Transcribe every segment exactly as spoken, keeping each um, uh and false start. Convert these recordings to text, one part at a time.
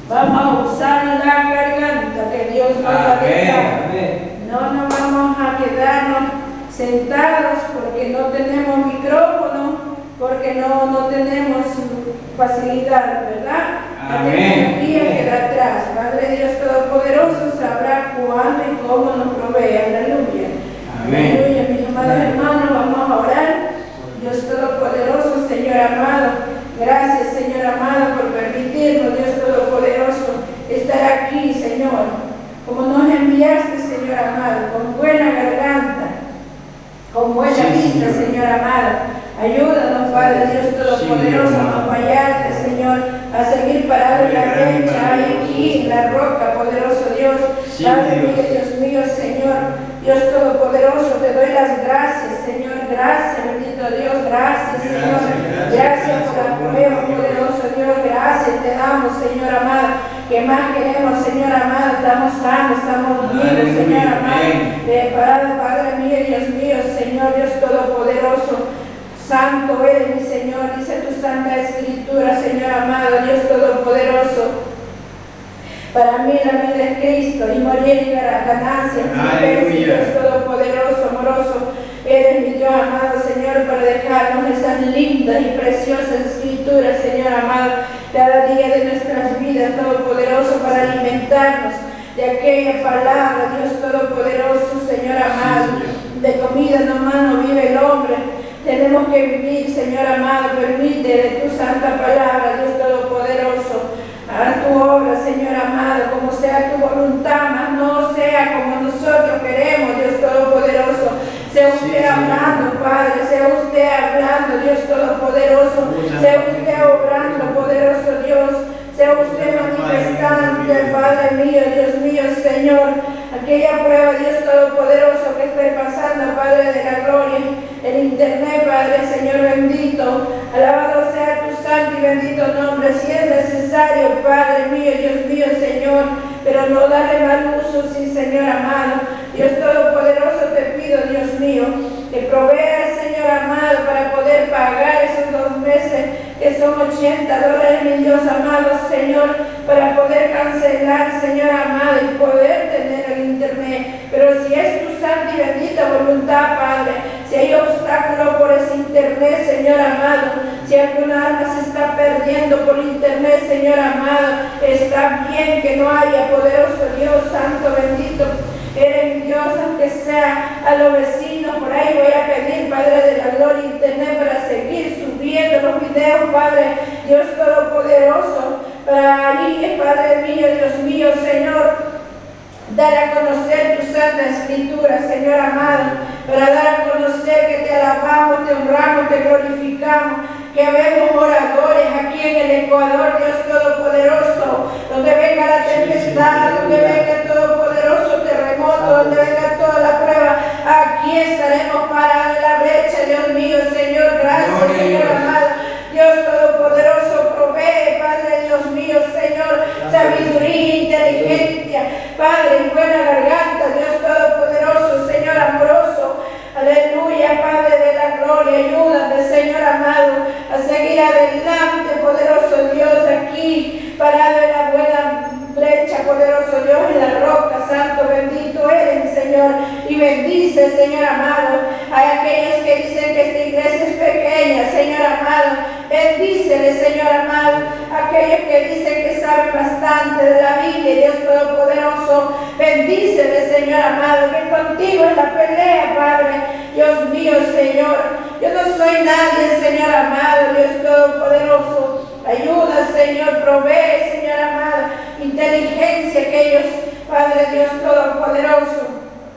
Vamos a usar la garganta que Dios nos ha dado. No nos vamos a quedarnos sentados porque no tenemos micrófono, porque no, no tenemos facilidad, ¿verdad? La tecnología queda atrás. Padre Dios Todopoderoso sabrá cuándo y cómo nos provee. Aleluya. Amén. Aleluya, mis amados hermanos, vamos a orar. Dios Todopoderoso, Señor amado, gracias, Señor amado, por permitirnos, Dios Todopoderoso, estar aquí, Señor. Como nos enviaste, Señor amado, con buena garganta, con buena sí, vista, Señor. Señor amado. Ayúdanos, Padre Dios Todopoderoso, sí, a no fallarte, Señor, a seguir parado en la brecha, aquí en la roca, poderoso Dios. Sí, Padre mío, Dios mío, Señor, Dios Todopoderoso, te doy las gracias, Señor, gracias, bendito Dios, gracias, Señor, gracias, gracias por la prueba, poderoso Dios, gracias te damos, Señor amado, que más queremos, Señor amado, estamos sanos, estamos vivos, Señor amado, preparado, Padre mío, Dios mío, Señor, Dios Todopoderoso, santo eres mi Señor, dice tu santa escritura, Señor amado, Dios Todopoderoso. Para mí la vida es Cristo y morir era ganancia. Dios Todopoderoso, amoroso, eres mi Dios amado, Señor, para dejarnos esas lindas y preciosas escrituras, Señor amado, cada día de nuestras vidas, Todopoderoso, para alimentarnos de aquella palabra, Dios Todopoderoso, Señor amado. De comida nomás no vive el hombre. Tenemos que vivir, Señor amado, permite de tu santa palabra, Dios Todopoderoso. Haz tu obra, Señor amado, como sea tu voluntad, mas no sea como nosotros queremos, Dios Todopoderoso. Sea usted sí, hablando, Padre, sea usted hablando, Dios Todopoderoso. Sea usted obrando, poderoso Dios. Sea usted manifestante, Padre mío, Dios mío, Señor. Aquella prueba, Dios Todopoderoso, que estoy pasando, Padre de la gloria, el internet, Padre, Señor bendito. Alabado sea tu santo y bendito nombre, si es necesario, Padre mío, Dios mío, Señor, pero no darle mal uso, sí, Señor amado. Dios Todopoderoso, te pido, Dios mío, que proveas, Señor amado, para poder pagar esos dos meses, que son ochenta dólares, mi Dios amado, Señor, para poder cancelar, Señor amado, y poder tener el internet. Pero si es tu santa y bendita voluntad, Padre, si hay obstáculo por ese internet, Señor amado, si alguna alma se está perdiendo por internet, Señor amado, está bien que no haya, poderoso Dios, santo, bendito, eres mi Dios, aunque sea a los vecinos, por ahí voy a pedir, Padre de la gloria, internet para seguir subiendo los videos, Padre, Dios Todopoderoso, para ahí, Padre mío, Dios mío, Señor, dar a conocer tu santa escritura, Señor amado, para dar a conocer que te alabamos, te honramos, te glorificamos, que habemos oradores aquí en el Ecuador, Dios Todopoderoso, donde venga la tempestad, donde venga el todopoderoso terremoto, donde venga toda la prueba, aquí estaremos parados en la brecha, Dios mío, Señor, gracias, Señor amado, Dios Todopoderoso, provee, Padre Dios mío, Señor, sabiduría, inteligencia, Padre, y buena garganta, Dios Todopoderoso, Señor amoroso, aleluya, Padre de la gloria, ayúdame, Señor amado, a seguir adelante, poderoso Dios, aquí, parado en la buena brecha, poderoso Dios, en la roca, santo, bendito eres, Señor, y bendice, Señor amado, a aquellos que dicen que esta iglesia es pequeña, Señor amado, bendícele, Señor amado, aquellos que dicen que saben bastante de la Biblia, Dios Todopoderoso, bendícele, Señor amado, que contigo es la pelea, Padre, Dios mío, Señor, yo no soy nadie, Señor amado, Dios Todopoderoso, ayuda, Señor, provee, Señor amado, inteligencia aquellos, Padre Dios Todopoderoso.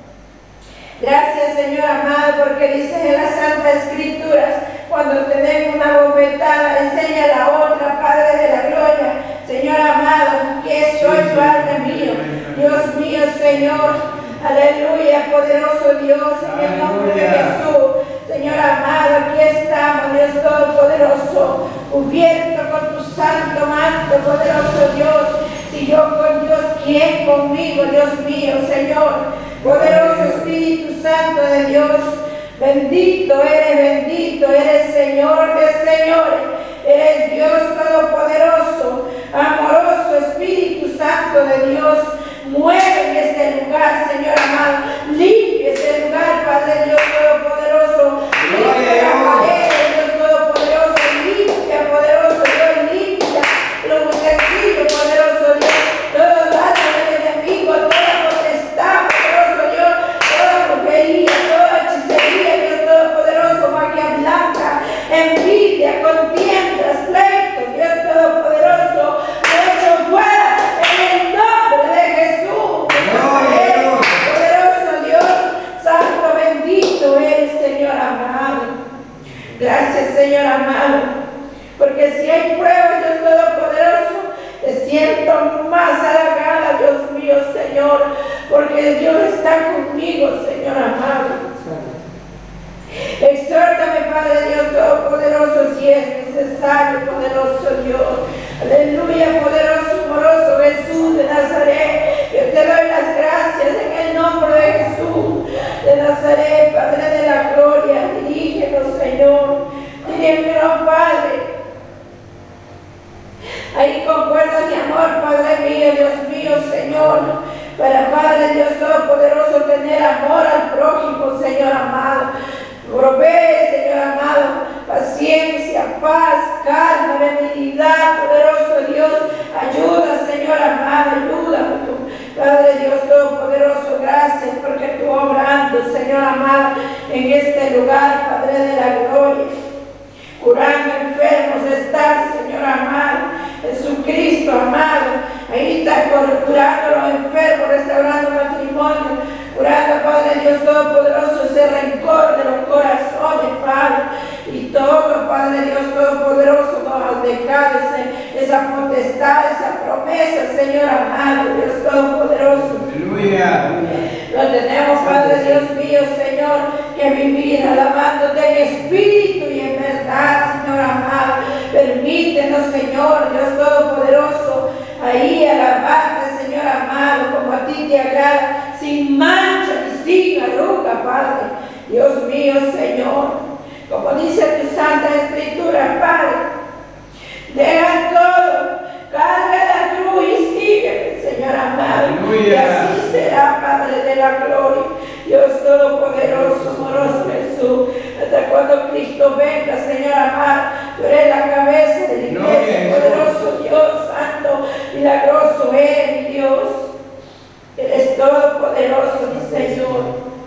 Gracias, Señor amado, porque dices en las Santas Escrituras, cuando te den una bofetada, enseña la otra, Padre de la gloria. Señor amado, aquí estoy, Padre mío, Dios mío, Señor, aleluya, poderoso Dios, en el nombre de Jesús. Señor amado, aquí estamos, Dios Todopoderoso, cubierto con tu santo manto, poderoso Dios. Si yo con Dios, ¿quién conmigo, Dios mío, Señor? Poderoso Espíritu Santo de Dios, bendito eres, bendito eres, Señor de señores, eres Dios Todopoderoso, amoroso Espíritu de Dios, mueve en este lugar, Señor amado. Limpia este lugar, Padre Dios Todopoderoso. Limpia la pared, Dios Todopoderoso. Limpia, poderoso Dios, limpia los utensilios, poderoso Dios. Todo daño del enemigo, toda potestad, poderoso Dios. Toda brujería, toda hechicería, Dios Todopoderoso. Magia blanca, envidia, contiendas, pleitos, Dios Todopoderoso. Hecho fuera en el nombre de Jesús. Poderoso Dios, santo, bendito eres, Señor amado. Gracias, Señor amado, porque si hay pruebas, Dios Todopoderoso, te siento más halagada, Dios mío, Señor, porque Dios está conmigo, Señor amado. Exhórtame, Padre Dios Todopoderoso, si es necesario, poderoso Dios. Aleluya, poderoso, amoroso Jesús de Nazaret. Yo te doy las gracias en el nombre de Jesús de Nazaret, Padre de la gloria. Dirígenos, Señor. Dirígenos, Padre. Ahí concuerda mi amor, Padre mío, Dios mío, Señor. Para, Padre Dios Todopoderoso, tener amor al prójimo, Señor amado. Provee, Señor amado, paciencia, paz, calma, benignidad, poderoso Dios. Ayuda, Señor amado, ayúdame tú. Padre Dios Todopoderoso, gracias porque tú obrando, Señor amado, en este lugar, Padre de la gloria. Curando enfermos estás, Señor amado. Jesucristo amado, ahí está curando a los enfermos, restaurando matrimonio, curando, Padre Dios Todopoderoso, ese rencor de los corazones, Padre, y todo, Padre Dios Todopoderoso, nos has dejado ese, esa potestad, esa promesa, Señor amado, Dios Todopoderoso. Aleluya. Lo tenemos, Padre Dios mío, Señor, que vivir alabándote en espíritu y en verdad, Señor amado. Permítenos, Señor, Dios Todopoderoso, ahí alabarte, Señor amado, como a ti te agrada, sin mancha ni sin arruga, Padre. Dios mío, Señor, como dice tu Santa Escritura, Padre, deja todo, carga la cruz y sígueme, Señor amado. Aleluya. Y así será, Padre de la gloria. Dios Todopoderoso, amoroso Jesús, hasta cuando Cristo venga, Señor amado, tú eres la cabeza de la iglesia, poderoso Dios, santo, milagroso eres, mi Dios. Eres todopoderoso, mi Señor.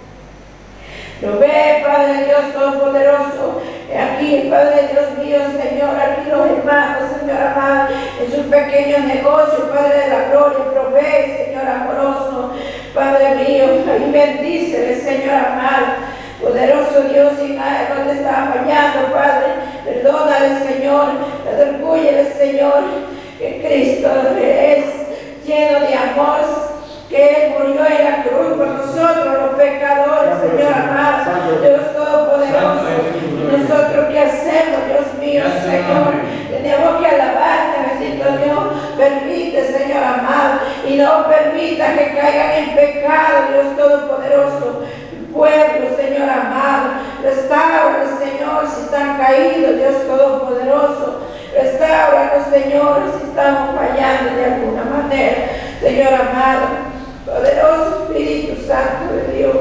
Lo ve, Padre Dios Todopoderoso, aquí, Padre Dios mío, Señor, aquí los hermanos, Señor amado, en sus pequeños negocios, Padre de la gloria, provee, Señor amoroso, Padre mío, ahí bendícele, Señor amado, poderoso Dios, y nada donde está fallando, Padre, perdónale, Señor, redargúyele, Señor, que Cristo es lleno de amor, que Él murió en la cruz por nosotros, los pecadores, Señor amado, Dios Todopoderoso. ¿Y nosotros qué hacemos, Dios mío, Señor? Tenemos que alabarte, bendito Dios. Permite, Señor amado, y no permita que caigan en pecado, Dios Todopoderoso. Pueblo, Señor amado, restaura, Señor, si están caídos, Dios Todopoderoso. Restauranos, Señor, si estamos fallando de alguna manera, Señor amado. Poderoso Espíritu Santo de Dios.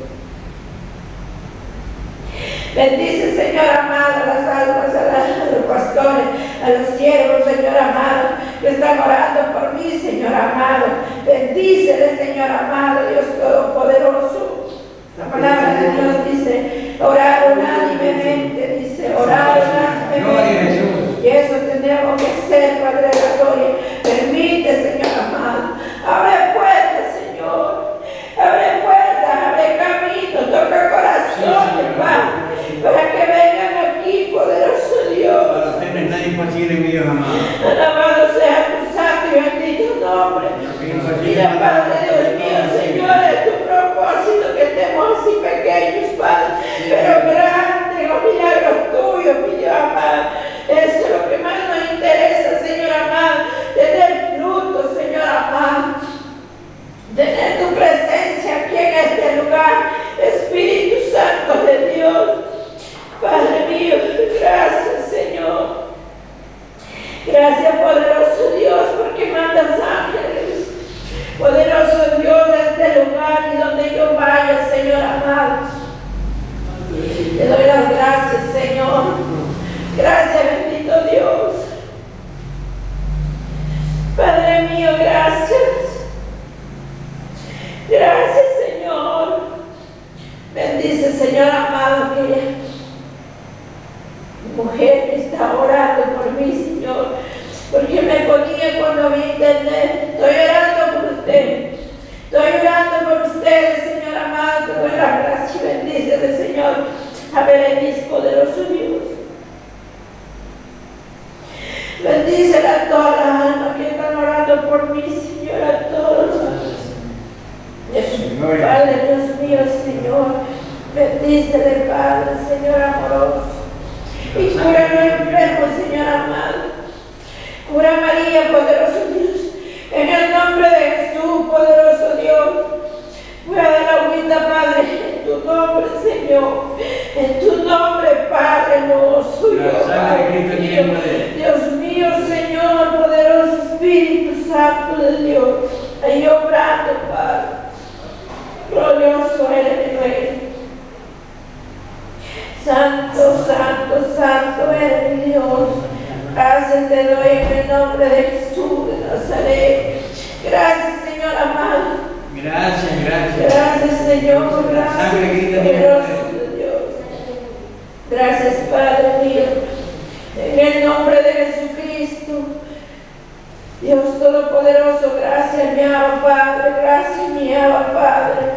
Bendice, Señor amado, a las almas, a, las, a los pastores, a los siervos, Señor amado, que están orando por mí, Señor amado. Bendícele, Señor amado, Dios Todopoderoso. La palabra de Dios dice, orar unánimemente, dice, orar unánimemente. Y eso tenemos que hacer, Padre de la gloria. Permite, Señor amado, abre puertas, Señor. Abre puertas, abre caminos, toca corazones, Padre, para que vengan aquí, poderoso Dios. Para usted no es nada imposible, mi Dios amado. Alabado sea tu santo y bendito nombre. Mira, Padre Dios mío, Señor, es tu propósito que estemos así pequeños, Padre, pero grande, los milagros tuyos, mi Dios amado. Eso es lo que más nos interesa, Señor amado, tener fruto, Señor amado, tener tu presencia aquí en este lugar, Espíritu Santo de Dios. Padre mío, gracias, Señor. Gracias, poderoso Dios, porque mandas ángeles Poderoso Dios, de este lugar y donde yo vaya, Señor amado. Te doy las gracias, Señor. Gracias, bendito Dios. Padre mío, gracias. Gracias, Señor. Bendice, Señor amado, aquella mujer que está orando por mí, Señor, porque me ponía cuando vi internet. Estoy orando por usted. Estoy orando por ustedes, Señor amado. Te doy las gracias y bendícele, Señor. A ver, en mis poderoso Dios. Bendícele a todas las almas que están orando por mí, Señor, a todos. Padre Dios mío, Señor, bendícele, Padre, Señor amoroso. Y cura a los enfermos, Señor amado. Cura a María, poderoso Dios. En el nombre de Jesús, poderoso Dios. Cura de la agüita, Padre, en tu nombre, Señor. En tu nombre, Padre, no suyo, Padre mío. Dios mío, Señor, poderoso Espíritu Santo de Dios. Ahí obrando, Padre. Glorioso eres mi Rey. Santo, santo, santo eres mi Dios. Gracias te doy en el nombre de Jesús de Nazaret. Gracias, Señor amado. Gracias, gracias. Gracias, Señor. Gracias, poderoso de Dios. Gracias, Padre mío. En el nombre de Jesucristo. Dios Todopoderoso, gracias, mi amado Padre. Gracias, mi amado Padre.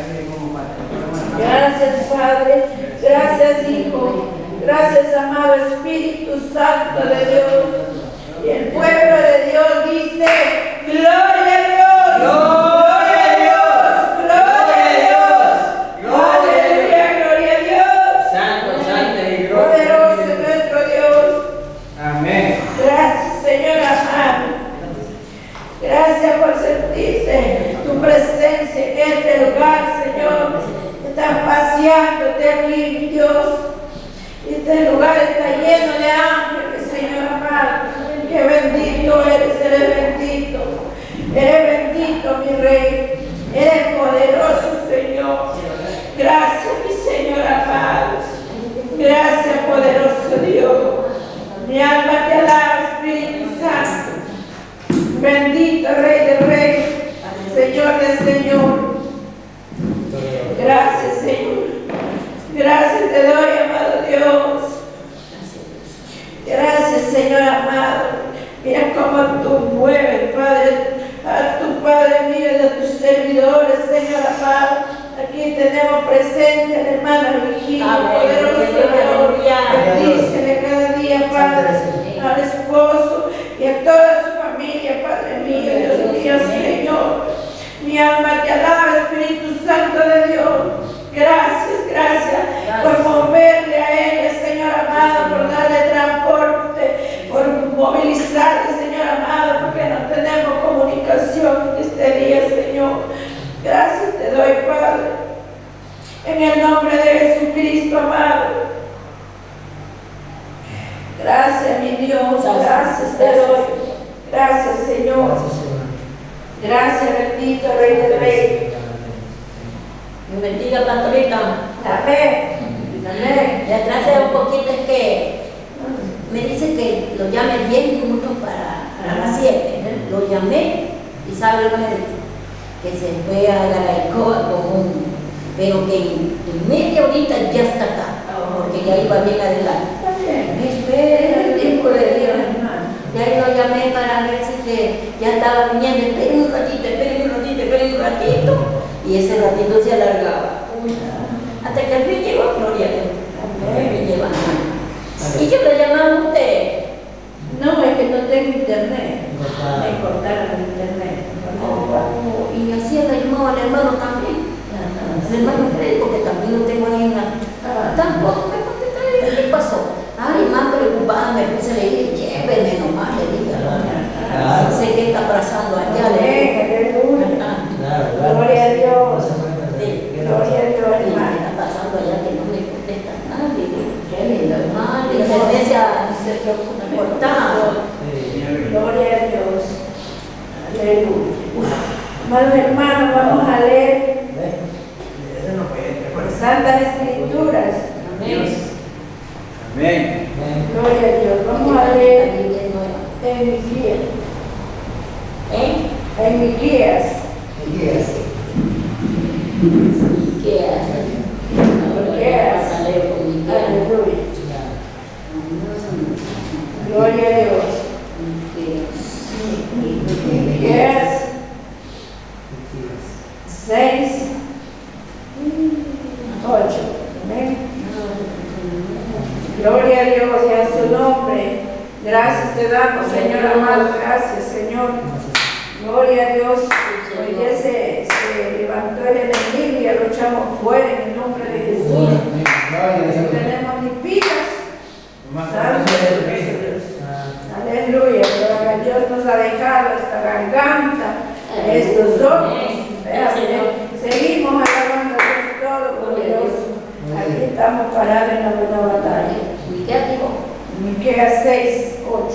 Gracias, Padre. Gracias, Hijo. Gracias, amado Espíritu Santo de Dios. Y el pueblo de Dios dice: Gloria a Dios. Gloria a Dios. Gloria a Dios. Aleluya, gloria a Dios. Santo, santo y glorioso. Poderoso es nuestro Dios. Amén. Gracias, Señor amado. Gracias por sentirte tu presencia en este lugar, Señor. Estás paseándote aquí, mi Dios. Este lugar está lleno de ángeles, Señor amado. Qué bendito eres, eres bendito. Eres bendito, mi Rey. Eres poderoso, Señor. Gracias, mi Señor amado. Gracias, poderoso Dios. Mi alma te alaba, Espíritu Santo. Bendito Rey de Reyes, Señor de Señor. Gracias, Señor. Gracias te doy, amado Dios. Gracias, Señor amado. Mira cómo tú mueves, Padre, a tu Padre mío y de tus servidores, Señor amado. Aquí tenemos presente a la hermana Virginia, poderoso Dios. Bendícele cada día, Padre, al esposo y a toda su familia, Padre mío, Dios mío, Señor. Mi alma te alaba, Espíritu Santo de Dios. Gracias, gracias por moverle a ella, Señor amado, por darle transporte, por movilizarle, Señor amado, porque no tenemos comunicación este día, Señor. Gracias te doy, Padre, en el nombre de Jesucristo, amado. Gracias, mi Dios, gracias te doy. Gracias, Señor. Gracias, bendito Rey de Reyes. Me bendiga, pastorita. Amén. Amén. Le traje un poquito, es que me dice que lo llame diez minutos para, para las siete. Lo llamé y sabe el médico que se fue a la Gaicoa con un, pero que en, en media horita ya está acá, porque ya iba bien adelante. Está bien. Me espera el tiempo de Dios, hermano. Ya lo llamé para ver si que ya estaba viniendo. Esperen un ratito, esperen un ratito, esperen un ratito. Y ese ratito se alargaba. Hasta que al fin llegó Gloria a Dios. Me llevan. Y yo le llamaba a usted. No, es que no tengo internet. Me cortaron el internet. Oh, y así le llamaba al hermano también. El hermano Freddy, porque también lo tengo ahí en la. Tampoco me contestó. ¿Qué pasó? Ay, más preocupada me puse a leer. Llévenme nomás, le dije. No sé qué está pasando allá. Gloria a Dios. Sí. Gloria a Dios, ¿Qué hermano. está pasando allá que no me contesta nadie? Qué lindo, hermano. Madre, la iglesia se preocupa cortada. Gloria a Dios. Aleluya. Amados hermanos, vamos a leer las Santas Escrituras. Amén. Amén. Gloria a Dios. Vamos a leer en Miqueas. ¿Eh? En Miqueas. ¿Qué hace? ¿Qué hace? Aleluya. Gloria a Dios. Miqueas seis, ocho. Amén. Gloria a Dios y a su nombre. Gracias te damos, Señor amado. Gracias, Señor. Gloria a Dios. Hoy día se, se levantó el enemigo y ya lo echamos fuera en el nombre de Jesús. No tenemos ni pilas. Aleluya. Gloria a Dios nos ha dejado esta garganta, estos ojos. Seguimos alabando a Dios Todopoderoso. Aquí estamos parados en la buena batalla. Miqueas seis, ocho.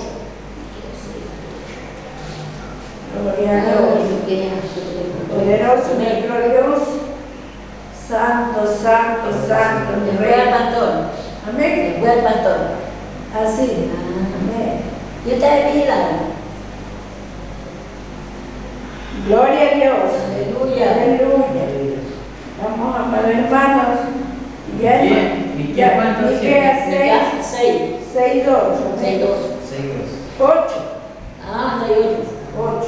Gloria a Dios. Poderoso nuestro Dios. Santo, santo, santo. Me fue al pastor. Amén. Me fue al pastor. Así. Amén. ¿Y ustedes vigilaron? Gloria a Dios. Aleluya. Aleluya. Vamos, amados hermanos. Ya, Bien. ¿Y ya, qué cuántos Miqueas seis, Seis. seis, ocho. Seis, dos. Ocho. Ah, seis, ocho. Ocho.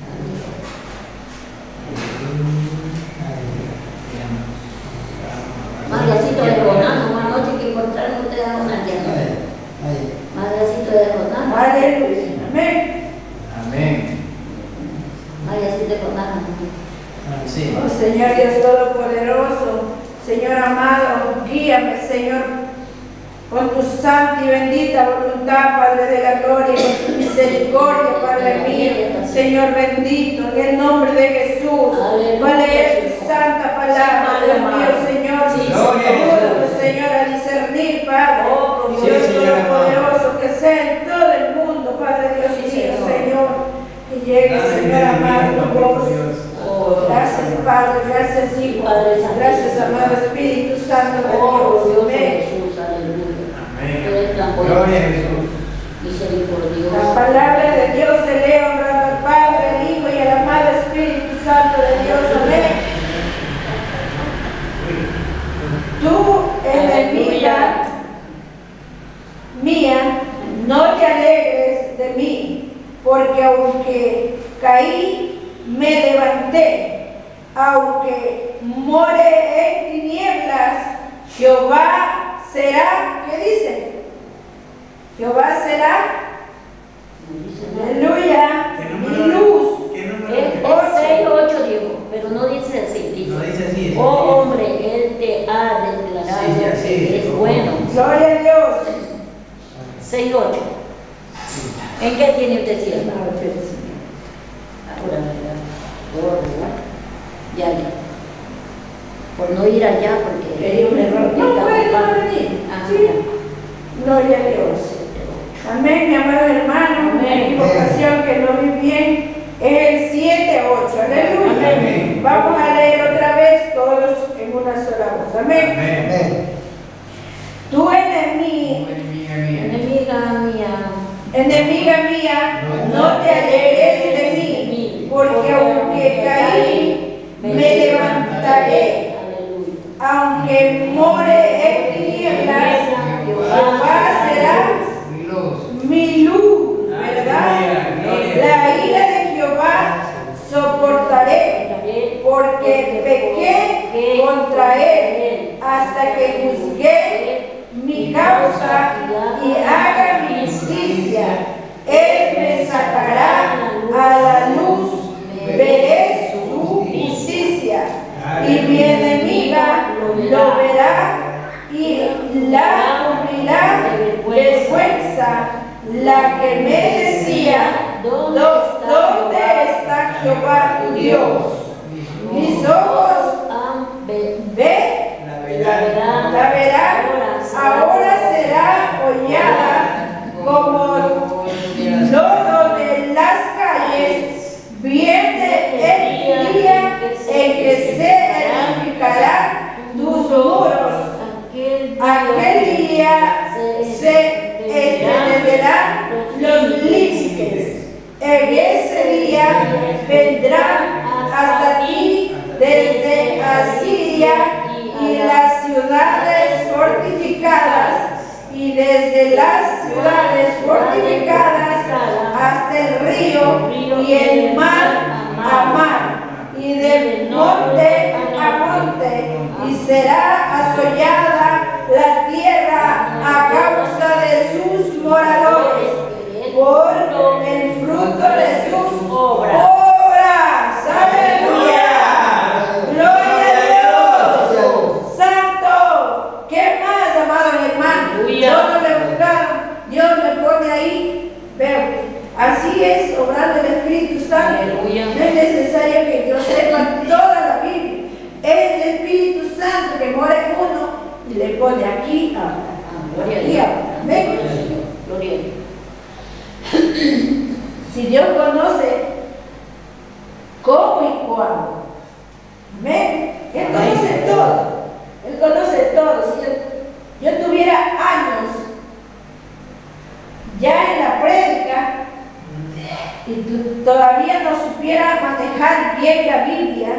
Madrecito de Jonás, una noche que encontraron ustedes a Jonás. Madrecito de Jonás. Aleluya. Amén. Amén. Madrecito de Jonás. Sí. Oh Señor Dios Todopoderoso, Señor amado, guíame, Señor, con tu santa y bendita voluntad, Padre de la gloria, con tu misericordia, Padre mío, Señor bendito, en el nombre de Jesús. Vale es tu santa palabra, Dios mío, Señor. Ayúdanos, Señor, a discernir, Padre, Dios Todopoderoso, que sea en todo el mundo, Padre Dios mío, Señor, que llegue, Señor amado, tu voz. Gracias, Padre, gracias, Hijo, gracias, amado Espíritu Santo de Oh, Dios. Dios de Amén. Jesús, aleluya. Amén. Gloria a Jesús. La Misericordioso. palabra de Dios se lee honrando al Padre, al Hijo y al amado Espíritu Santo de Dios. Amén. Tú, enemiga mía, no te alegres de mí, porque aunque caí, me levanté, aunque more en tinieblas, Jehová será, ¿qué dice? Jehová será, aleluya, mi luz. Es seis, ocho, dijo, pero no dice así, dice, No dice así, dice oh así. hombre, Él te ha declarado Sí, sí, así que dice, es oh. bueno. Gloria a Dios. seis, ocho. ¿En qué tiene usted cierto? Ahora, ¿verdad? Ya, ya. Por no ir allá, porque Quería un error. No puede no venir. Ah, Sí. Gloria a Dios. Amén, mi amado hermano. Mi equivocación que no vi bien es el siete, ocho. Aleluya. Amén. Vamos a leer otra vez todos en una sola voz. Amén. Amén. Tu enemigo, Enemiga mía. enemiga mía, enemiga mía, no te alegres de mí, porque aunque caí, me levantaré. Aleluya. Aunque more en tinieblas, Jehová será Mi luz. mi luz, ¿verdad? La ira de Jehová soportaré, porque pequé contra él, hasta que juzgué mi causa y haga mi justicia. Él me sacará a la luz, veré su justicia, y mi enemiga lo verá y la cubrirá vergüenza. La que me decía, ¿dónde está Jehová tu Dios? Mis ojos han ve- ve, La la verdad. la verán, ahora será hollada como lodo de las calles. Viene el En ese día vendrán hasta ti desde Asiria y las ciudades fortificadas, y desde las ciudades fortificadas hasta el río y el mar a mar, y del monte a monte, y será asollada la tierra a causa de sus moradores, por el fruto de sus obras. ¡Aleluya! ¡Gloria a Dios! ¡Santo! ¿Qué más, amado hermano? Dios no le buscaron, Dios me pone ahí. Pero así es obrando el Espíritu Santo. No es necesario que yo sepa toda la Biblia. Es el Espíritu Santo que mora en uno y le pone aquí ahora. Aquí ahora. Amén. Gloria a Dios. Si Dios conoce cómo y cuándo. Amén. Él conoce todo. Él conoce todo. Si yo, yo tuviera años ya en la prédica y tu- todavía no supiera manejar bien la Biblia,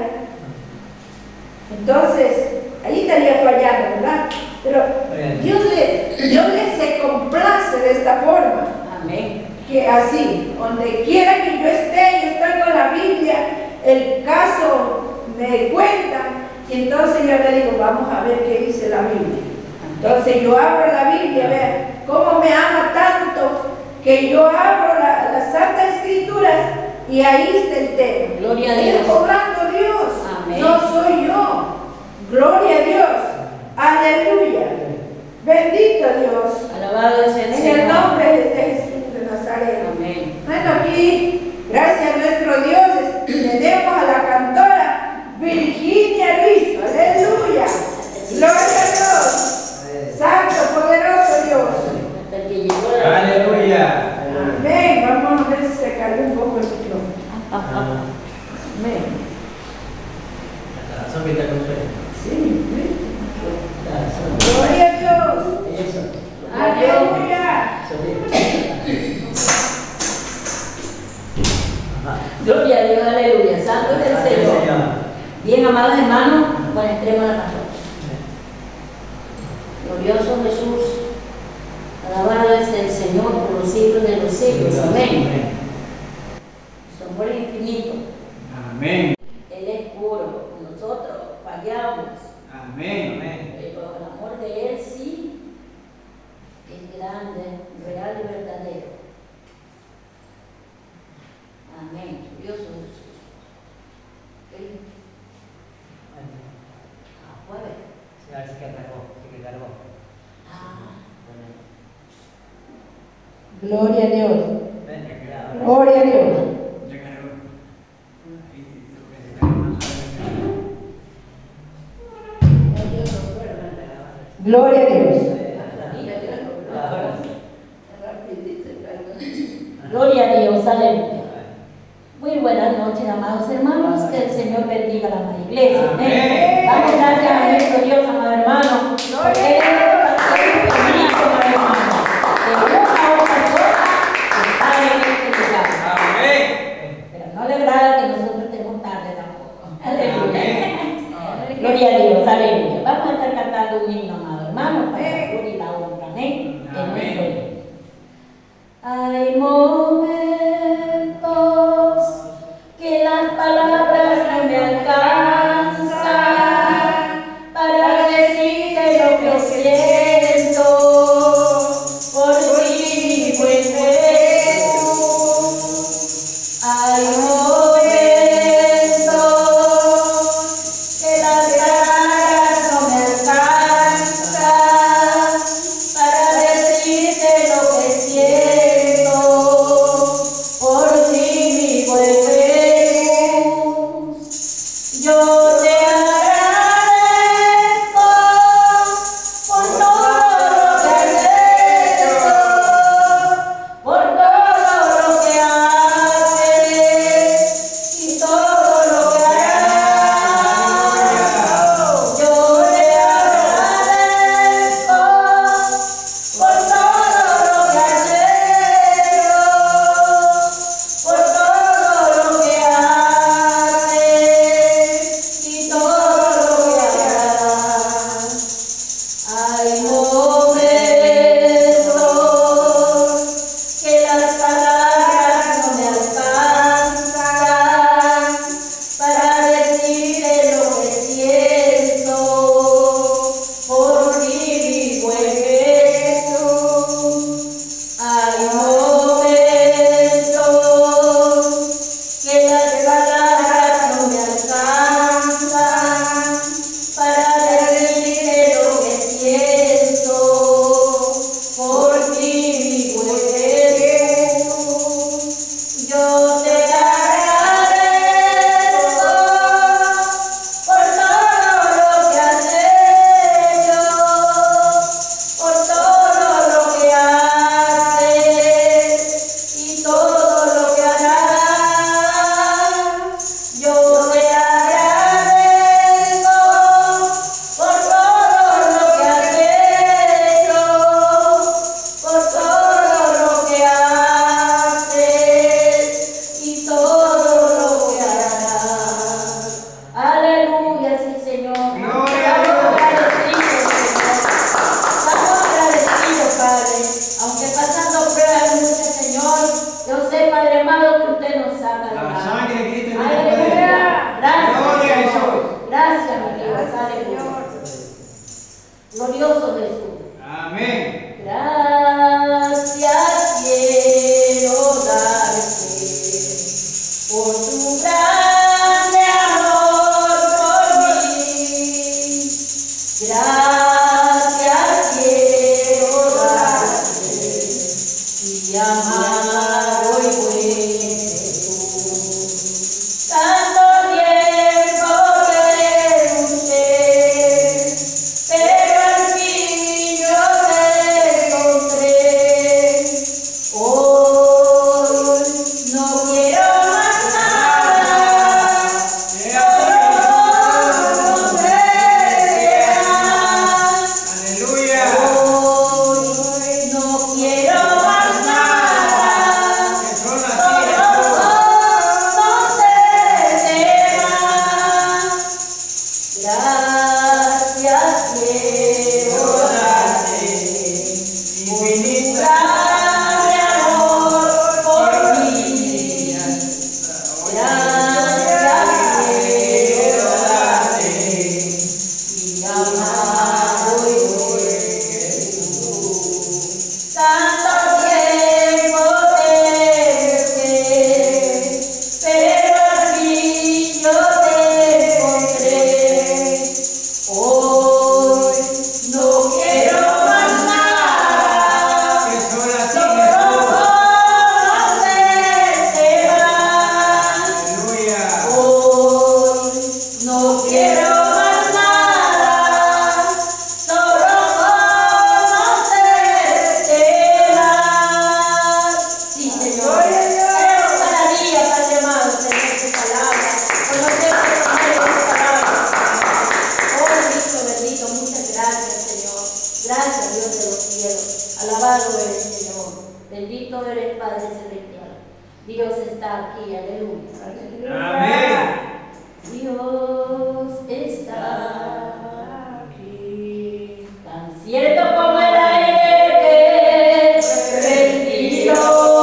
entonces ahí estaría fallando, ¿verdad? Pero Dios le, Dios le se complace de esta forma. Amén. Que así, donde quiera que yo esté, yo estoy con la Biblia, el caso me cuenta, y entonces yo le digo, vamos a ver qué dice la Biblia. Entonces yo abro la Biblia, vean cómo me ama tanto, que yo abro la- las Santas Escrituras y ahí está el tema. Gloria a Es Dios. obrando Dios, Amén. no soy yo. Gloria a Dios, aleluya, bendito Dios. Alabado es el En el Señor. nombre de Jesús de Nazaret. Amén. Bueno, aquí, gracias a nuestro Dios, tenemos a la cantora Virginia Luis. Aleluya. Gloria a Dios. Santo, poderoso Dios. Hasta que llegó la... Aleluya. Amén. Vamos a ver si se cargó un poco el micrófono. Amén. Sopita con fe. Sí. Gloria a Dios. Eso. Aleluya. Gloria a Dios, aleluya. Santo es el Señor. Bien, amados hermanos, bueno, entremos a la pastora. Glorioso Jesús, alabado es el Señor por los siglos de los siglos. Amén. Su amor es infinito. Amén. Él es puro. Nosotros fallamos. Amén. Amén. Pero el amor de Él sí es grande, real y verdadero. Amén. Glorioso Jesús. ¿Ok? Ah, jueves. Sí, a ver si que cargó, si que cargó. Ah. Gloria a Dios. Ven, cuidado. Gloria a Dios. Ya cargó. Gloria a Dios. Gloria a Dios, aleluya. Muy buenas noches, amados hermanos. Que el Señor bendiga a la amada iglesia. Amén. Damos gracias a nuestro Dios, amado hermano. Porque Él es paciente conmigo, amado hermano. De una u otra forma, está en este lugar. Amén. Pero no le agrada que nosotros estemos tarde tampoco. Aleluya. Amén. Gloria a Dios, aleluya. Vamos a estar cantando un himno, amado hermano, para la gloria y la honra. Amén. En Amén. nuestro Dios. Hay momentos que las palabras no me alcanzan para decirte lo que siento. Padre amado, que usted nos saca de La la sangre de Cristo tiene Aleluya. poder. Gracias, Gloria a Señor. Jesús. Gracias, mi Dios. Gracias, Aleluya. Señor. Glorioso Jesús. Amén. Gracias quiero darte por tu grande amor por mí. Gracias quiero darte y amado y buen Jesús. Tanto tiempo te busqué, pero al fin yo te encontré. Hoy no quiero más nada, solo conocerte más. Aleluya. Hoy no quiero más nada, Que solo a ti, solo conocerte más. Gracias quiero darte por tu grande amor por mí. Gracias quiero darte y amado y buen Jesús. Tanto tiempo te busqué, pero al fin yo te encontré. Hoy no quiero más nada, que solo a ti, solo conocerte más. Aleluya. Hoy no quiero más nada, solo conocerte más. Sí, Señor. Queremos cada día, Padre amado, tener tu palabra, conocer tu palabra. Oh, bendito, bendito, muchas gracias, Señor. Gracias, Dios de los cielos. Alabado eres, Señor. Bendito eres, Padre celestial. Dios está aquí, aleluya. Amén. Dios está aquí, tan cierto como el aire que respiro,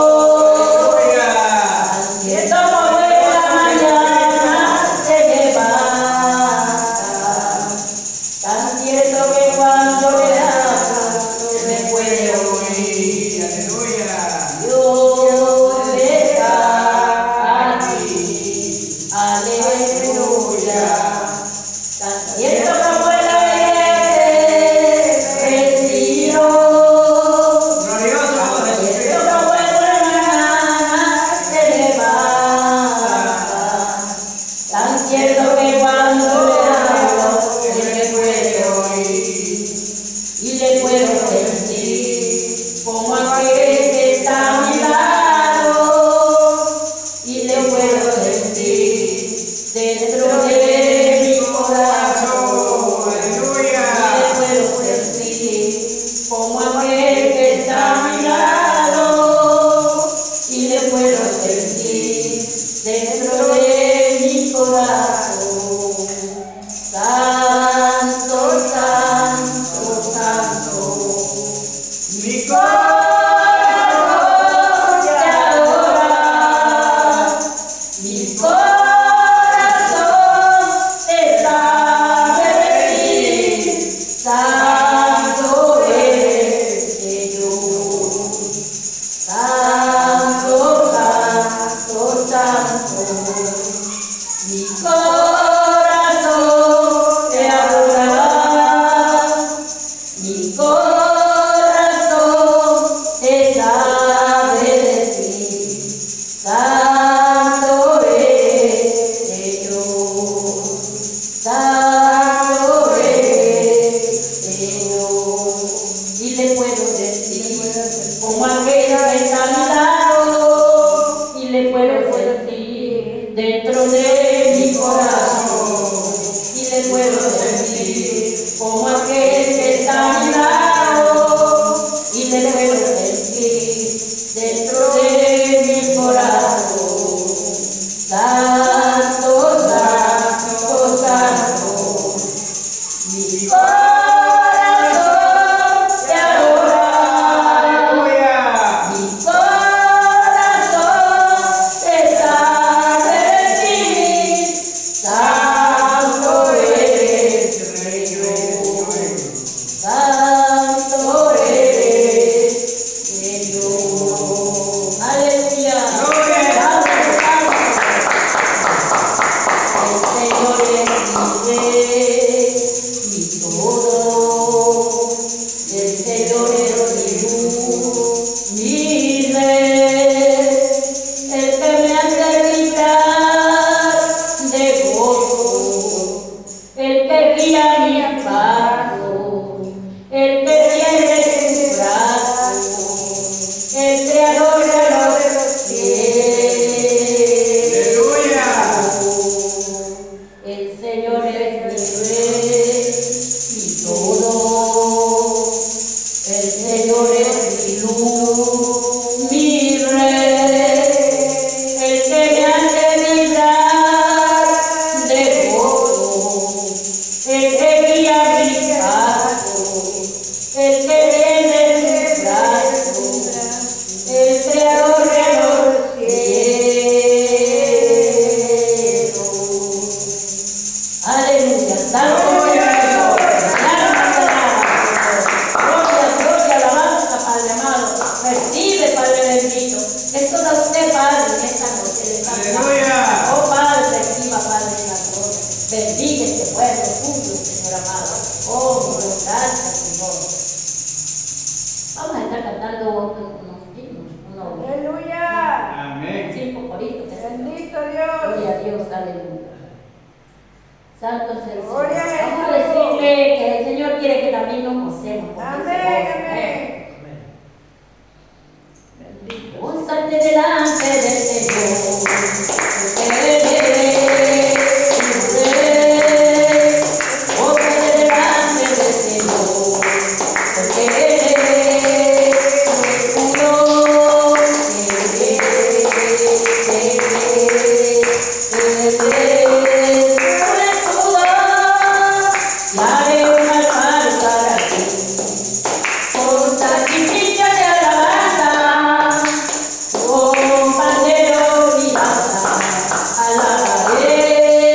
tan cierto como en la mañana se levanta, tan cierto que cuando le hablo me puede oír. Aleluya. Dios está aquí, aleluya. Tan cierto como el aire respiro, Glorioso tan cierto Jesucristo. como en la mañana se levanta, tan cierto que cuando le hablo él me puede oír y le puedo sentir como aquel que está a mi lado, y le puedo sentir dentro de mi corazón, Aleluya. y le puedo sentir como aquel que está a mi lado, y le puedo sentir dentro de mi corazón. Santo, santo, santo, Mi corazón te adora, mi corazón te sabe decir, santo eres Señor, santo, santo, santo, mi corazón te adora, mi corazón te sabe decir, santo eres Señor, santo eres Señor. Y le puedo decir como aquel que está a mi lado, y le puedo sentir dentro de mi corazón, y le puedo sentir como aquel que está a mi lado, y le puedo sentir dentro de mi corazón. usted, Padre, en esta noche de esta Aleluya. Oh, Padre, reciba, Padre, en la gloria. Bendiga este pueblo tuyo, Señor amado. Oh, mi Dios, gracias, Señor. Vamos a estar cantando unos himnos, unos Aleluya. Amén. cinco coritos. Bendito Dios. Gloria a Dios, aleluya. Santo es el Señor. Gloria a Vamos a Jesús. decirle que el Señor quiere que también nos gocemos. con Amén, ese gozo. amén. Gózate delante del Señor, porque Él es tu Rey. Gózate delante del Señor, porque Él es tu escudo. Él es, Él es, Él es tu escudo. Y haré un altar para ti, con sacrificio de alabanza, con pandero y danza, alabaré.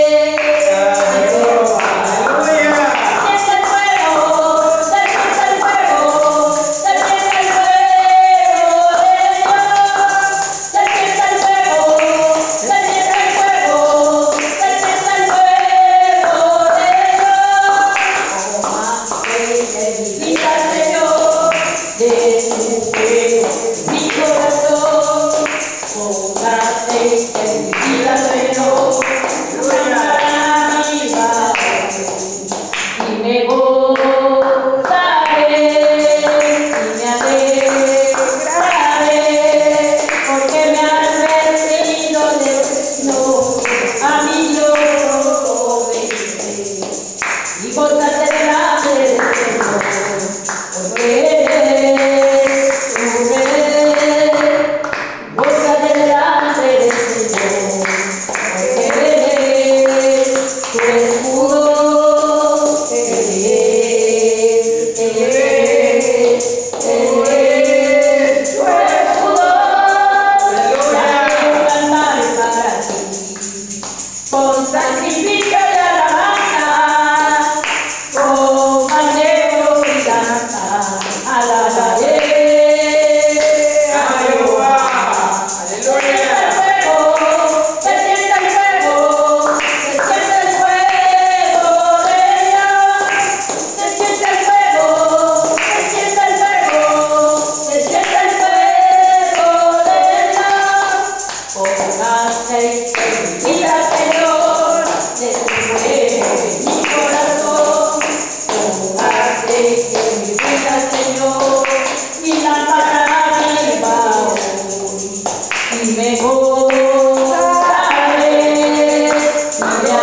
Aleluya. Desciende el fuego, desciende el fuego, desciende el fuego de Dios. Desciende el fuego, desciende el fuego, desciende el fuego de Dios. Oh, más que mi vida, Señor, de tu fuego mi corazón. Oh, aceite en mi vida, Señor, para mi vida. Y me gozaré, y me alegraré, porque me has vestido de Señor, a mi Dios obedeceré. Y gózate delante del Señor, porque Él es tu Rey. Gózate delante del Señor, porque Él es tu escudo. Él es, Él es, Él es tu escudo. Y haré un altar para ti, con sacrificio de alabanza, con pandero y danza, alabaré. Aleluya. Desciende el fuego, desciende el fuego, desciende el fuego de Dios. Desciende el fuego, desciende el fuego, desciende el fuego de Dios. Con aceite en mi vida, Señor, de tu fuego en mi corazón. Con aceite en mi vida, Señor, y lámpara viva hoy. Y me gozaré, y me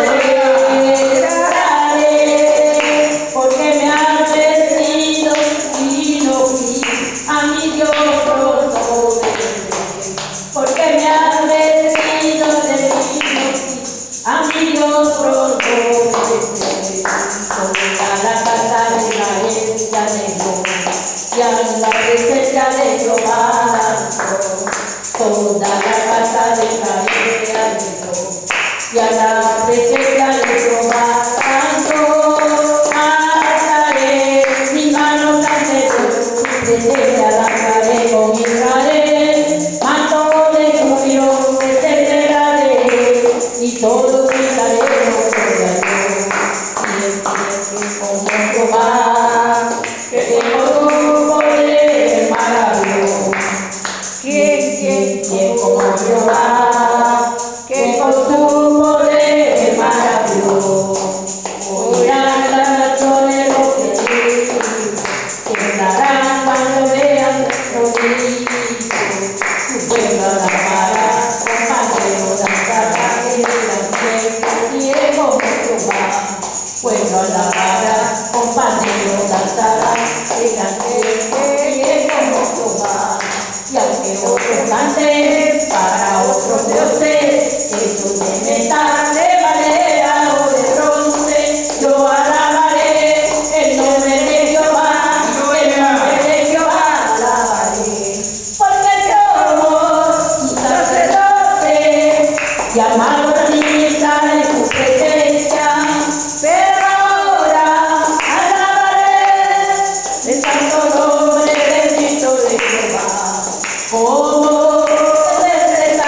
alegraré, porque me has vestido y no fui a mi Dios obedeceré. Porque me has vestido de vino a mi Dios obedeceré. Toda la casa de Israel ya negó, y a la presencia de Jehová danzó. Toda la casa de Israel ya negó, y a la presencia de Jehová danzó. Alzaré mi mano ante Dios, y presencia lanzaré con Israel. Manto de júbilo descenderé, y todos gritaremos gloria a Dios. Y el tiempo como Jehová, que con tu poder maravilloso. ¿Quién, quién, quién como Jehová, que con tu poder maravilloso? Oirán las naciones lo que digo, temblarán cuando vean nuestro Hijo. Tu pueblo alabará, con pandero danzará, y dirán que quiere como Jehová. Pueblo alabará, con pandero danzará, y dirán que quiere como Jehová. Y aunque otros canten para otros dioses, hechos de metal, de madera o de bronce, yo alabaré el nombre de Jehová, el nombre de Jehová alabaré. Porque somos sacerdotes, llamados a ministrar en su presencia, pero ahora alabaré el santo nombre bendito de Jehová. Como desde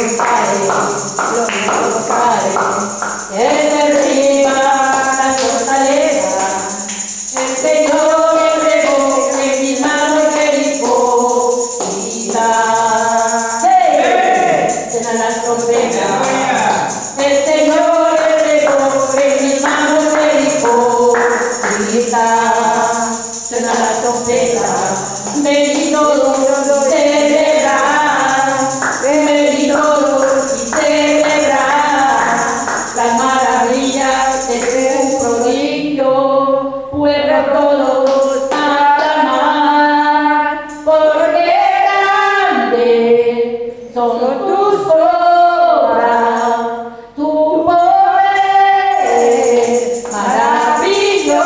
Dios Padre, gloria a Dios Padre. Él derriba la fortaleza, el Señor entregó en mis manos el hipócrita. Suena la trompeta. El Señor entregó en mis manos el hipócrita. Suena la trompeta. Bendito Dios, celebrar, bendito y celebrar las maravillas de su prodigio, pueblo todos a clamar, porque grandes son tus obras, tu poder maravilloso,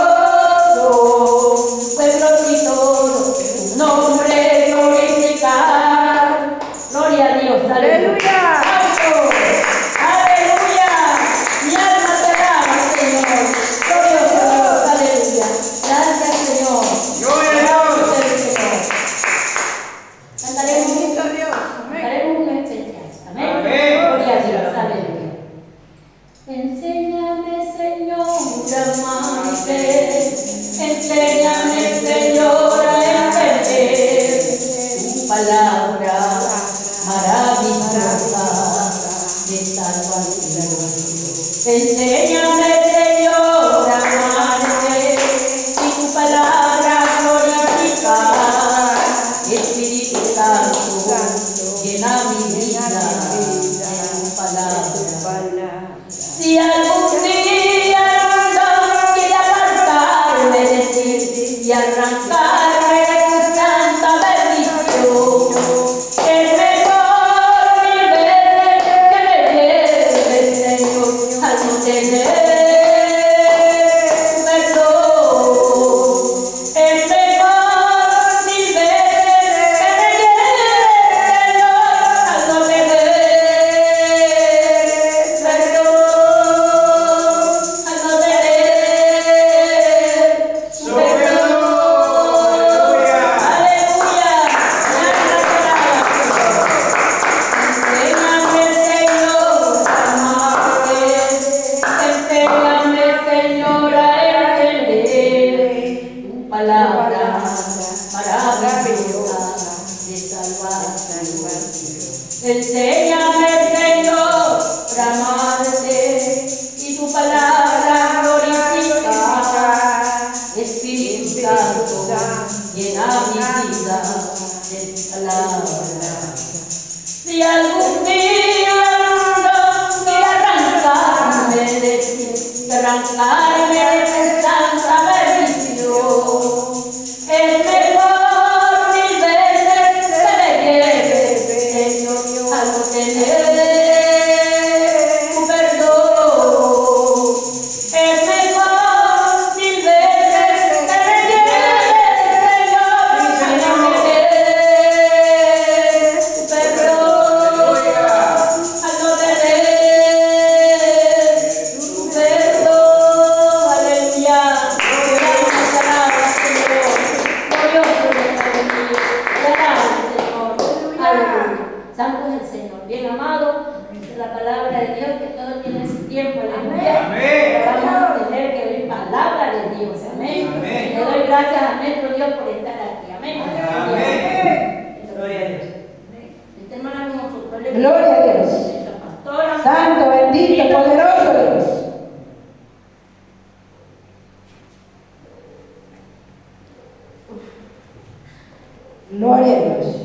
pueblo y todos tu nombre glorificar. Gloria a Dios, aleluya. Santo, aleluya. Mi alma te alaba, Señor. Glorioso Dios, aleluya. Gracias, Señor. Gloria a Dios. Señor. Cantaremos Bendito Dios. Cantaremos un especial. Amén. Amén. Gloria a Dios, aleluya. Enséñame, Señor, a amarte. Enséñame, Señor, a entender tu palabra maravillosa de salvación. Enséñame, Señor, a amarte y tu palabra glorificar. Espíritu Santo, llena mi vida de tu palabra. Si algún día no quiere apartarme de ti y arrancarme de tu santa bendición, es mejor mil veces que me lleves, Señor, a no tener tu perdón. Es mejor mil veces que me lleves, Señor, a no tener perdón. Palabra maravillosa de salvación. Enséñame, Señor, a amarte y tu palabra glorificar. Espíritu Santo, llena mi vida de tu palabra. Si algún día no quiere arrancarme de ti, arrancarme de tu santa bendición, es mejor mil veces que me lleves, Señor, a no tener tu perdón. Es mejor mil veces que me lleves, Señor, a no tener tu perdón. A no tener tu perdón. Aleluya. Santo es el Señor, bien amado, es la palabra de Dios que todo tiene su tiempo, aleluya. Amén. Vamos a tener que oír palabra de Dios, amén. Amén. Le doy gracias a nuestro Dios por estar aquí, amén. Amén. Gloria a Dios. Esta hermana con su problema. Gloria a Dios. Nuestra pastora. Santo, bendito, poderoso Dios. Gloria a Dios.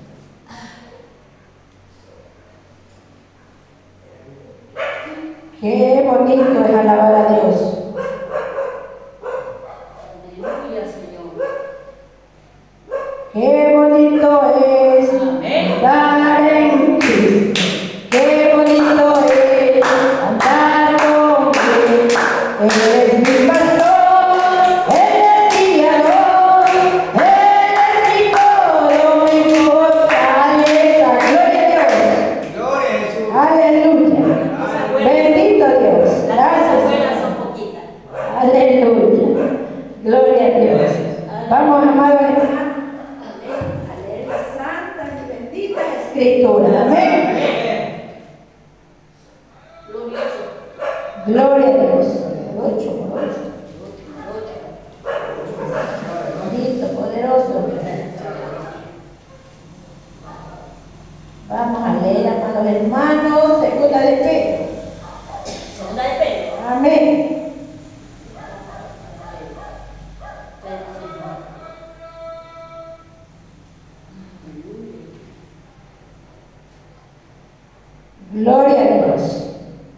Qué bonito es alabar a Dios. Aleluya, Señor. Qué bonito es Amén. andar en ti. Qué bonito es andar con ti. Eres mi pastor, eres mi guiador, eres mi todo, mi fortaleza. Gloria a Dios. Gloria a Jesús. Aleluya. Bendito Dios. Las cosas Gracias. buenas son poquitas. Aleluya. Gloria a Dios. Vamos, amados hermanos, a leer la santa y bendita escritura. Amén. Gloria a Dios. Ocho por ocho. Bendito, poderoso. Vamos a leer, amados hermanos, segunda de Pedro. Segunda de Pedro. Amén. Gloria a Dios.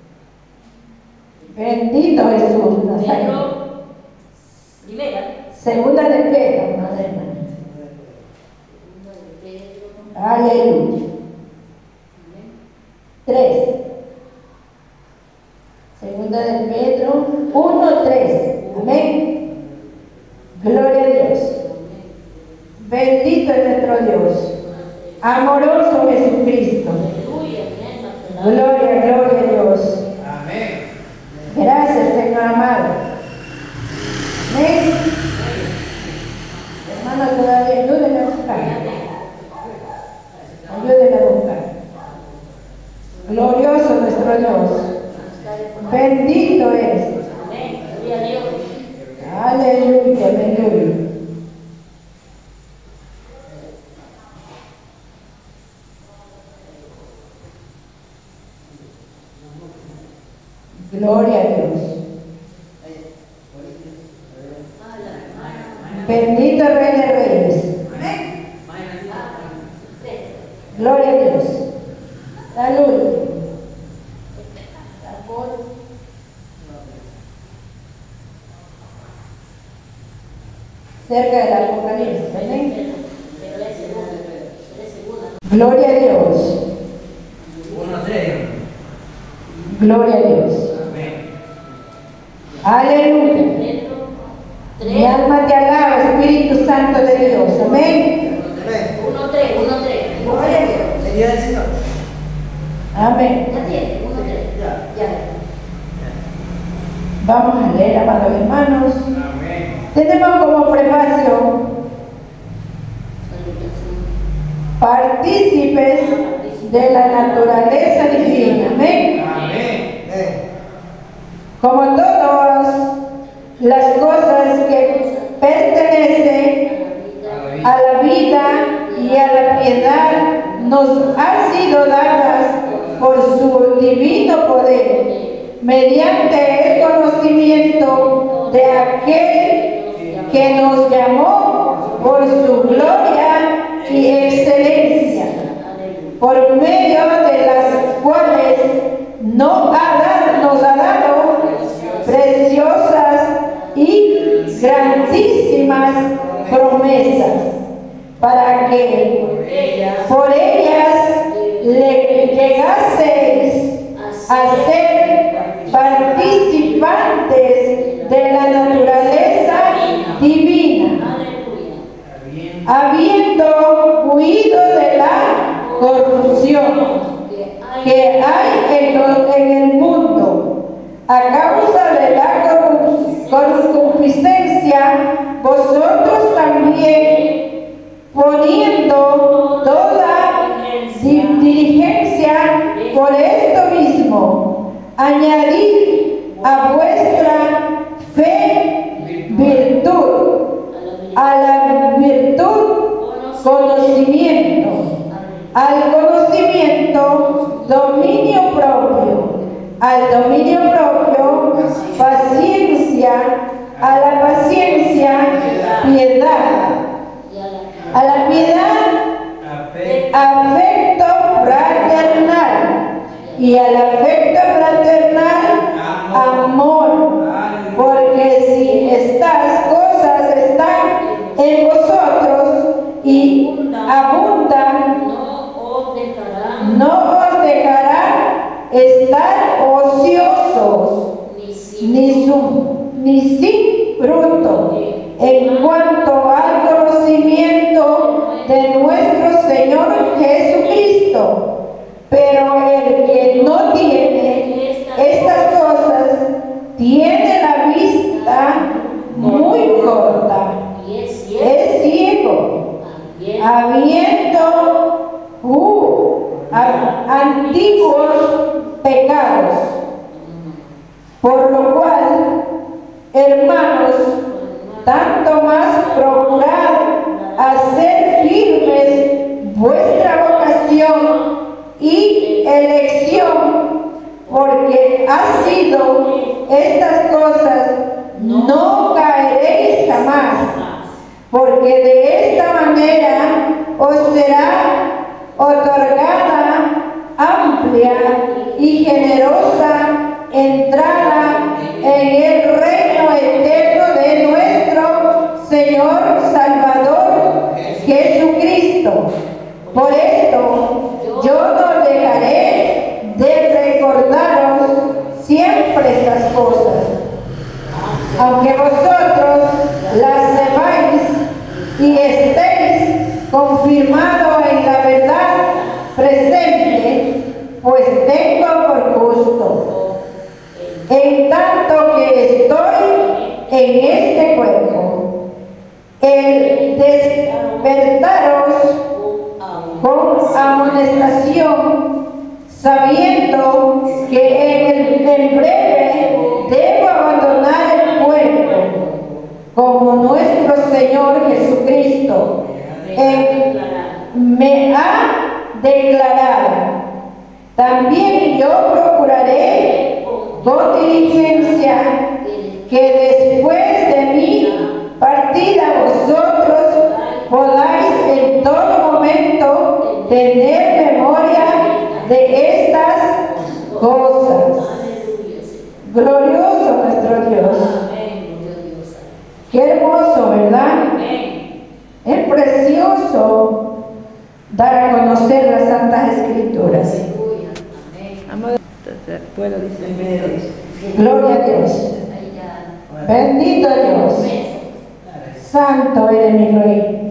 Bendito Jesús. Pedro, primera. Segunda de Pedro, amada hermana. Segunda de Pedro. Aleluya. Tres. Segunda de Pedro uno, tres. Amén. Gloria a Dios. Bendito es nuestro Dios. Amoroso Jesucristo. Gloria, gloria a Dios. Amén. Gracias, Señor amado. Amén. Hermano, todavía ayúdenme a buscar. Ayúdenme a buscar. Glorioso nuestro Dios. Bendito es. Aleluya, aleluya. Gloria a Dios. Bendito el Rey de Reyes. Gloria a Dios. Salud. Cerca del Apocalipsis. Amén. Gloria a Dios. Gloria a Dios. Aleluya. Mi alma te alaba, Espíritu Santo de Dios. Amén. Uno, tres, uno, tres. Gloria a Dios. Sería el Señor. Amén. Ya tiene, uno, tres. Ya. Vamos a leer, amados hermanos. Amén. Tenemos como prefacio: partícipes de la naturaleza divina. Amén. Amén. Como todas las cosas que pertenecen a la vida y a la piedad nos han sido dadas por su divino poder, mediante el conocimiento de aquel que nos llamó por su gloria y excelencia, por medio de las cuales no ha dado, nos ha dado preciosas y grandísimas promesas, para que por ellas le llegaseis a ser participantes de la naturaleza divina, habiendo huido de la corrupción que hay en, lo, en el mundo a causa de la concupiscencia. Vosotros también, poniendo toda diligencia por esto mismo, añadid a vuestra fe virtud, a la virtud conocimiento, al conocimiento dominio propio, al dominio propio paciencia, a la paciencia piedad, a la piedad afecto fraternal, y al afecto fraternal amor, porque si estas cosas están en vosotros y abundan, no os dejará estar ociosos ni, su, ni sin fruto en cuanto al conocimiento de nuestro Señor Jesucristo. Pero el que no tiene estas cosas tiene la vista muy corta, es ciego, habiendo uh, a, antiguos pecados Por lo cual, hermanos, tanto más procurad hacer firmes vuestra vocación y elección, porque ha sido estas cosas, no caeréis jamás, porque de esta manera os será otorgada amplia y generosa entrada en el reino eterno de nuestro Señor Salvador Jesucristo. Por esto yo no dejaré de recordaros siempre estas cosas, aunque vosotros las sepáis y estéis confirmados en la verdad presente, pues tengo por gusto, en tanto que estoy en este cuerpo, el despertaros con amonestación, sabiendo que en, el, en breve debo abandonar el cuerpo, como nuestro Señor Jesucristo en, me ha declarado. También yo procuraré con diligencia que después de mi partida vosotros podáis en todo momento tener memoria de estas cosas. Glorioso nuestro Dios. Qué hermoso, ¿verdad? Es precioso dar a conocer las Santas Escrituras. Puedo decir. Gloria a Dios. Bendito Dios. Santo eres mi Rey.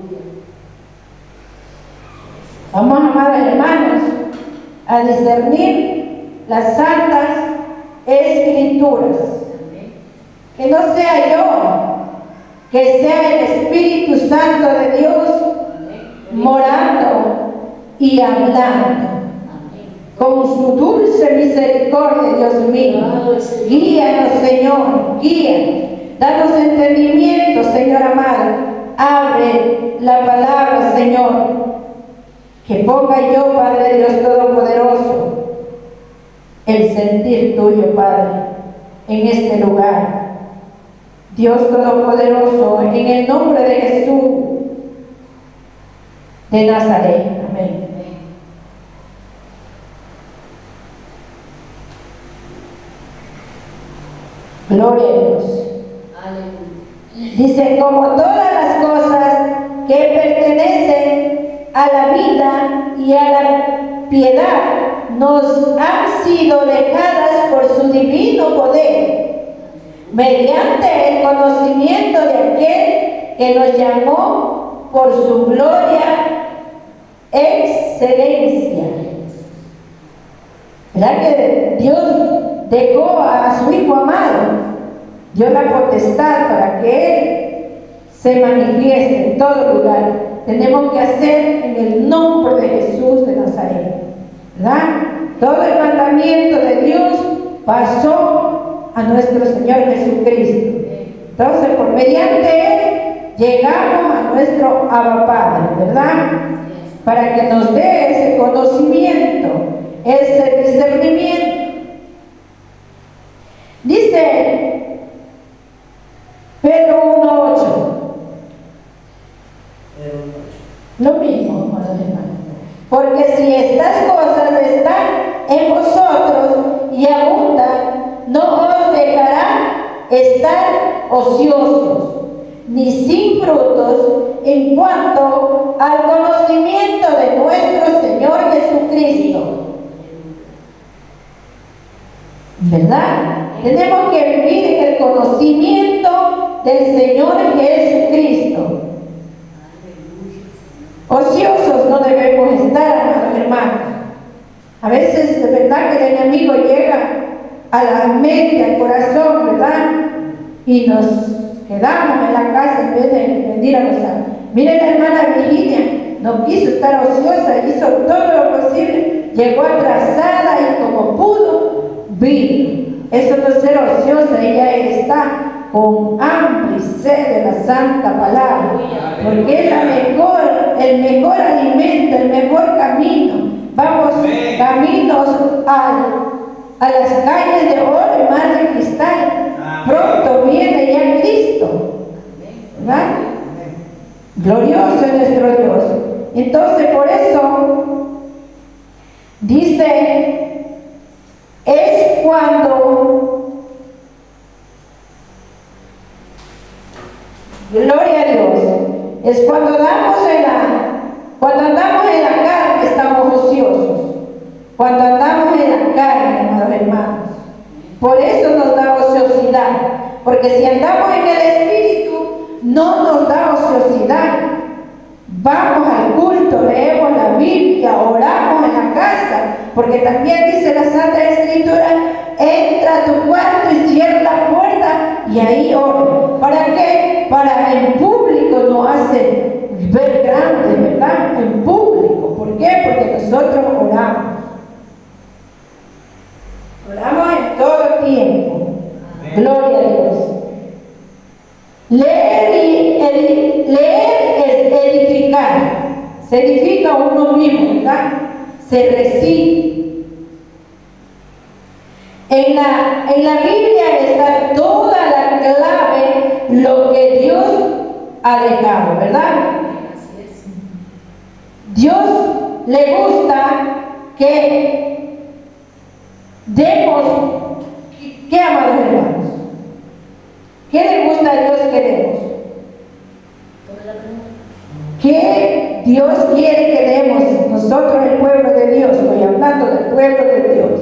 Vamos, amados hermanos, a discernir las Santas Escrituras. Que no sea yo, que sea el Espíritu Santo de Dios morando y hablando. Con su dulce misericordia, Dios mío. Guíanos, Señor, guíanos. Danos entendimiento, Señor amado. Abre la palabra, Señor. Que ponga yo, Padre Dios Todopoderoso, el sentir tuyo, Padre, en este lugar. Dios Todopoderoso, en el nombre de Jesús de Nazaret. Amén. Gloria a Dios. Dice, como todas las cosas que pertenecen a la vida y a la piedad nos han sido dejadas por su divino poder, mediante el conocimiento de aquel que nos llamó por su gloria, excelencia. ¿Verdad que Dios dejó a su Hijo amado? Dio la potestad para que Él se manifieste en todo lugar. Tenemos que hacer en el nombre de Jesús de Nazaret, ¿verdad? Todo el mandamiento de Dios pasó a nuestro Señor Jesucristo. Entonces, por mediante Él llegamos a nuestro Abba Padre, ¿verdad? Para que nos dé ese conocimiento, ese discernimiento. Dice Pedro uno ocho. Lo mismo, hermanos. Porque si estas cosas están en vosotros y abundan, no os dejará estar ociosos, ni sin frutos en cuanto al conocimiento de nuestro Señor Jesucristo. ¿Verdad? Tenemos que vivir en el conocimiento del Señor Jesucristo. Ociosos no debemos estar, amados hermanos. A veces de verdad que el enemigo llega a la mente, al corazón, ¿verdad? Y nos quedamos en la casa en vez de venir a rezar. Miren, la hermana Virginia no quiso estar ociosa, hizo todo lo posible, llegó atrasada y como pudo, vino. Esto no es ser ociosa, ella está con hambre y sed de la santa palabra, porque es la mejor, el mejor alimento, el mejor camino. Vamos caminos al, a las calles de oro y mar de cristal. Pronto viene ya Cristo, ¿verdad? Glorioso es nuestro Dios. Entonces, por eso dice, es cuando, gloria a Dios, es cuando damos en la, cuando andamos en la carne estamos ociosos, cuando andamos en la carne, amados hermanos. Por eso nos da ociosidad, porque si andamos en el Espíritu, no nos da ociosidad. Vamos al culto, leemos la Biblia, oramos en la casa, porque también dice la Santa Escritura, entra a tu cuarto y cierra la puerta y ahí ora. ¿Para qué? Para en público no hace ver grande, ¿verdad? En público. ¿Por qué? Porque nosotros oramos. Oramos en todo tiempo. Gloria a Dios. Leer, y, el, leer es edificar. Se edifica uno mismo, ¿verdad? Se recibe. En la, en la Biblia está toda la clave, lo que Dios ha dejado, ¿verdad? Dios le gusta que demos, ¿qué, amados hermanos? ¿Qué le gusta a Dios que demos? ¿Qué Dios quiere que demos? Nosotros, el pueblo de Dios, estoy hablando del pueblo de Dios.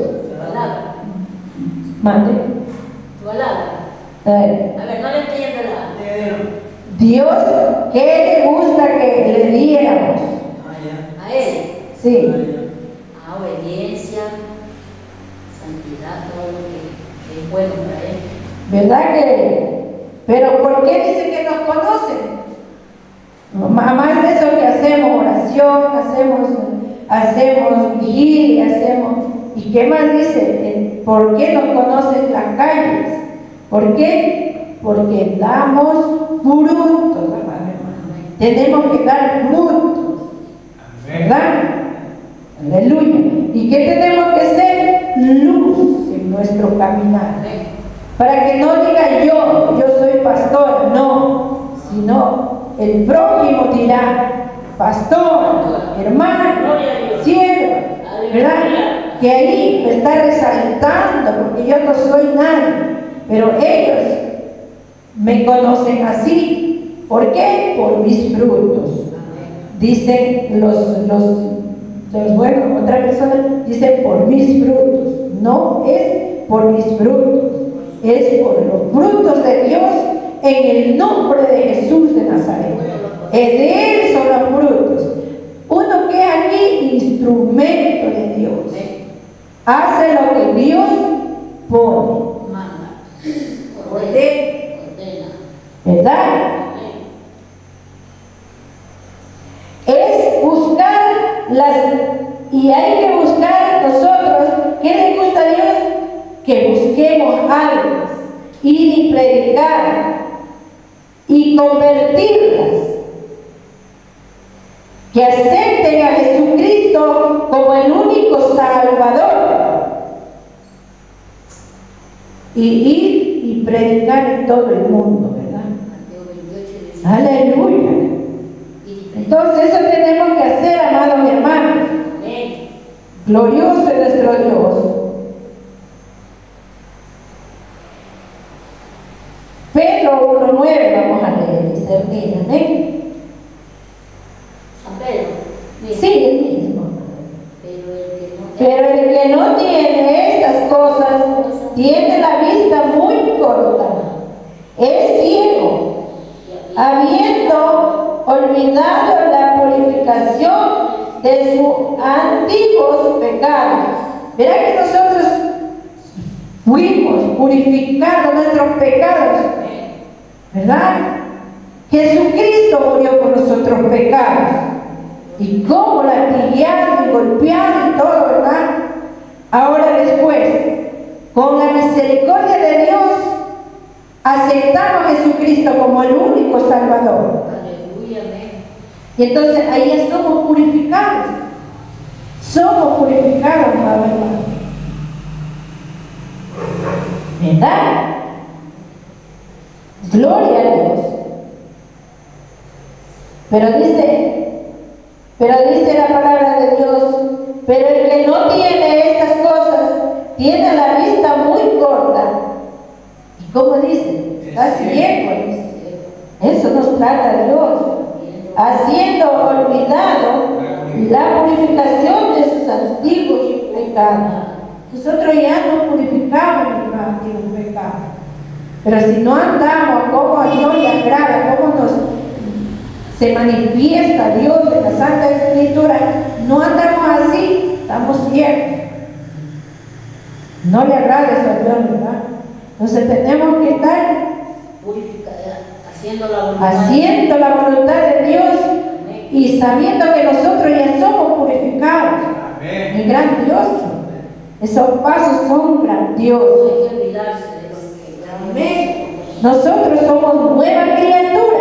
Mande. Tu alada. Eh, A ver, no le entiendo la. Dios, ¿qué le gusta que le diéramos? A él. Sí. A obediencia, santidad, todo lo que, que es bueno para él. ¿Verdad que? Pero ¿por qué dice que nos conocen? Más de eso que hacemos oración, hacemos, hacemos vigilia, hacemos. ¿Y qué más dice? ¿Por qué nos conocen las calles? ¿Por qué? Porque damos frutos, hermano. Tenemos que dar frutos, ¿verdad? Aleluya. ¿Y qué tenemos que ser? Luz en nuestro caminar. Para que no diga yo, yo soy pastor, no, sino el prójimo dirá, pastor, hermano, siervo, ¿verdad? Que ahí me está resaltando, porque yo no soy nadie, pero ellos me conocen así. ¿Por qué? Por mis frutos. Dicen los, los, los bueno, otra persona dice por mis frutos. No es por mis frutos, es por los frutos de Dios en el nombre de Jesús de Nazaret. Es de Él son los frutos. Uno que es aquí instrumento de Dios. Hace lo que Dios pone. Manda. Ordena. ¿Verdad? Es buscar las... Y hay que buscar nosotros, ¿qué le gusta a Dios? Que busquemos almas, ir y predicar y convertirlas, que acepten a Jesucristo como el único Salvador y ir y predicar en todo el mundo, ¿verdad? Aleluya. Entonces eso tenemos que hacer, amados hermanos. Glorioso es nuestro Dios. Pedro uno nueve vamos a leer, dice, amén. San Pedro. Sí, el mismo. Pero el que no, Pero el que no tiene estas cosas tiene la vista muy corta, es ciego, habiendo olvidado la purificación de sus antiguos pecados. Verá que nosotros fuimos purificados nuestros pecados, ¿verdad? Jesucristo murió por nuestros pecados. Y cómo latigueado y golpeado y todo, ¿verdad? Ahora después, con la misericordia de Dios, aceptamos a Jesucristo como el único Salvador. Aleluya, amén. Y entonces ahí ya somos purificados. Somos purificados, amado hermano. ¿Verdad? Gloria a Dios. Pero dice, pero dice la palabra de Dios, pero el que no tiene estas cosas, tiene la vista muy corta. ¿Y cómo dice? Está ciego, dice. Eso nos trata Dios, haciendo olvidado la purificación de sus antiguos pecados. Nosotros ya no purificamos nuestros antiguos pecados. Pero si no andamos como a Dios le agrada, como nos se manifiesta Dios en la Santa Escritura, no andamos así, estamos ciegos. No le agrada eso a Dios, ¿verdad? Entonces tenemos que estar haciendo la voluntad, haciendo la voluntad de Dios y sabiendo que nosotros ya somos purificados. Amén. Es grandioso. Esos pasos son grandiosos. hay que olvidarse de lo que Amén. Nosotros somos nueva criatura.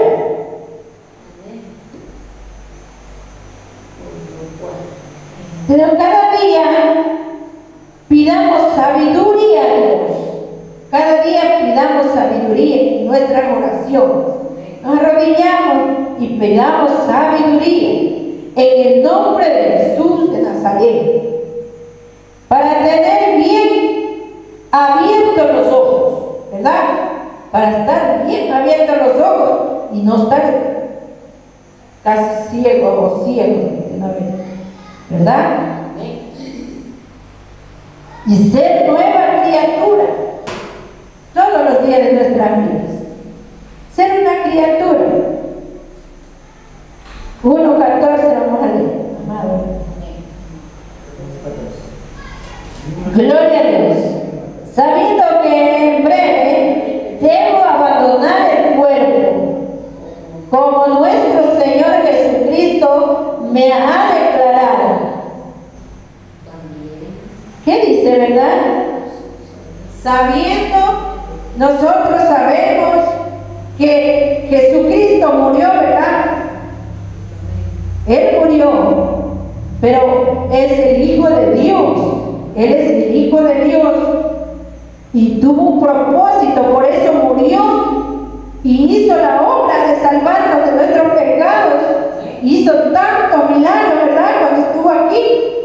Pero cada día pidamos sabiduría a Dios. Cada día pidamos sabiduría en nuestras oraciones. Nos arrodillamos y pidamos sabiduría en el nombre de Jesús de Nazaret, para tener bien abiertos los ojos, ¿verdad? Para estar bien abiertos los ojos y no estar casi ciegos o ciegos, ¿verdad? Y ser nueva criatura todos los días de nuestras vidas. Ser una criatura. uno catorce vamos a leer, amado. Gloria a Dios. Sabiendo que en breve debo abandonar el cuerpo, como nuestro Señor Jesucristo me ha declarado. ¿Qué dice, verdad? Sabiendo, nosotros sabemos que Jesucristo murió, ¿verdad? Él murió, pero es el Hijo de Dios. Él es el Hijo de Dios y tuvo un propósito, por eso murió y hizo la obra de salvarnos de nuestros pecados. Hizo tantos milagros, ¿verdad? Cuando estuvo aquí.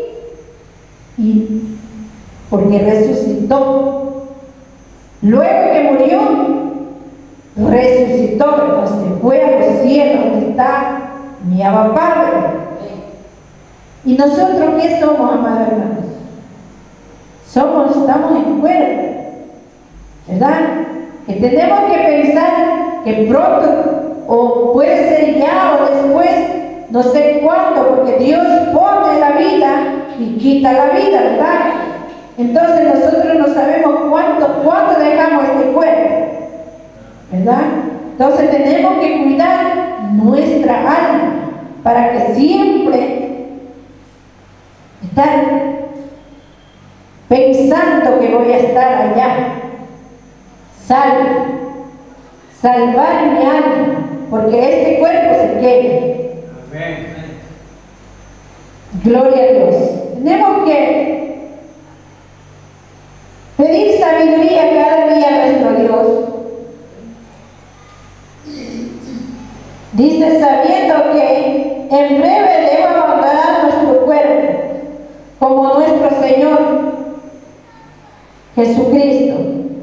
Y porque resucitó. Luego que murió, resucitó, entonces fue a los cielos donde está mi Abba Padre. ¿Y nosotros qué somos, amados hermanos? Somos, estamos en cuerpo, ¿verdad? Que tenemos que pensar que pronto, o puede ser ya o después, no sé cuándo, porque Dios pone la vida y quita la vida, ¿verdad? Entonces nosotros no sabemos cuánto, cuándo dejamos este cuerpo, ¿verdad? Entonces tenemos que cuidar nuestra alma para que siempre estar pensando que voy a estar allá, salvo, salvar mi alma, porque este cuerpo se queda. Amén. Gloria a Dios. Tenemos que pedir sabiduría cada día a nuestro Dios. Dice, sabiendo que en breve debo abandonar nuestro cuerpo, como nuestro Señor Jesucristo.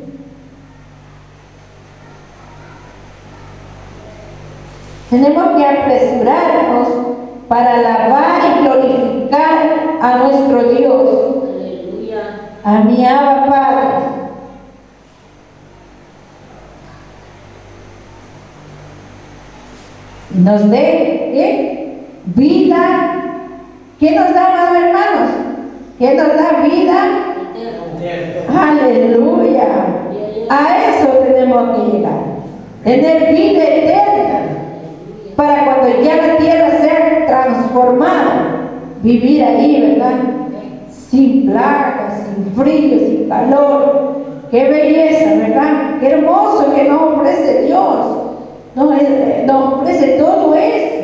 Tenemos que apresurarnos para alabar y glorificar a nuestro Dios, Aleluya. a mi Abba Padre. Y nos dé ¿qué? Vida. ¿Qué nos da, amados hermanos? ¿Qué nos da vida? Aleluya. A eso tenemos que llegar. Tener vida eterna. Para cuando ya la tierra sea transformada, vivir ahí, ¿verdad? Sin plagas, sin sin frío, sin calor. Qué belleza, ¿verdad? Qué hermoso que nos ofrece Dios. Nos, nos ofrece todo eso.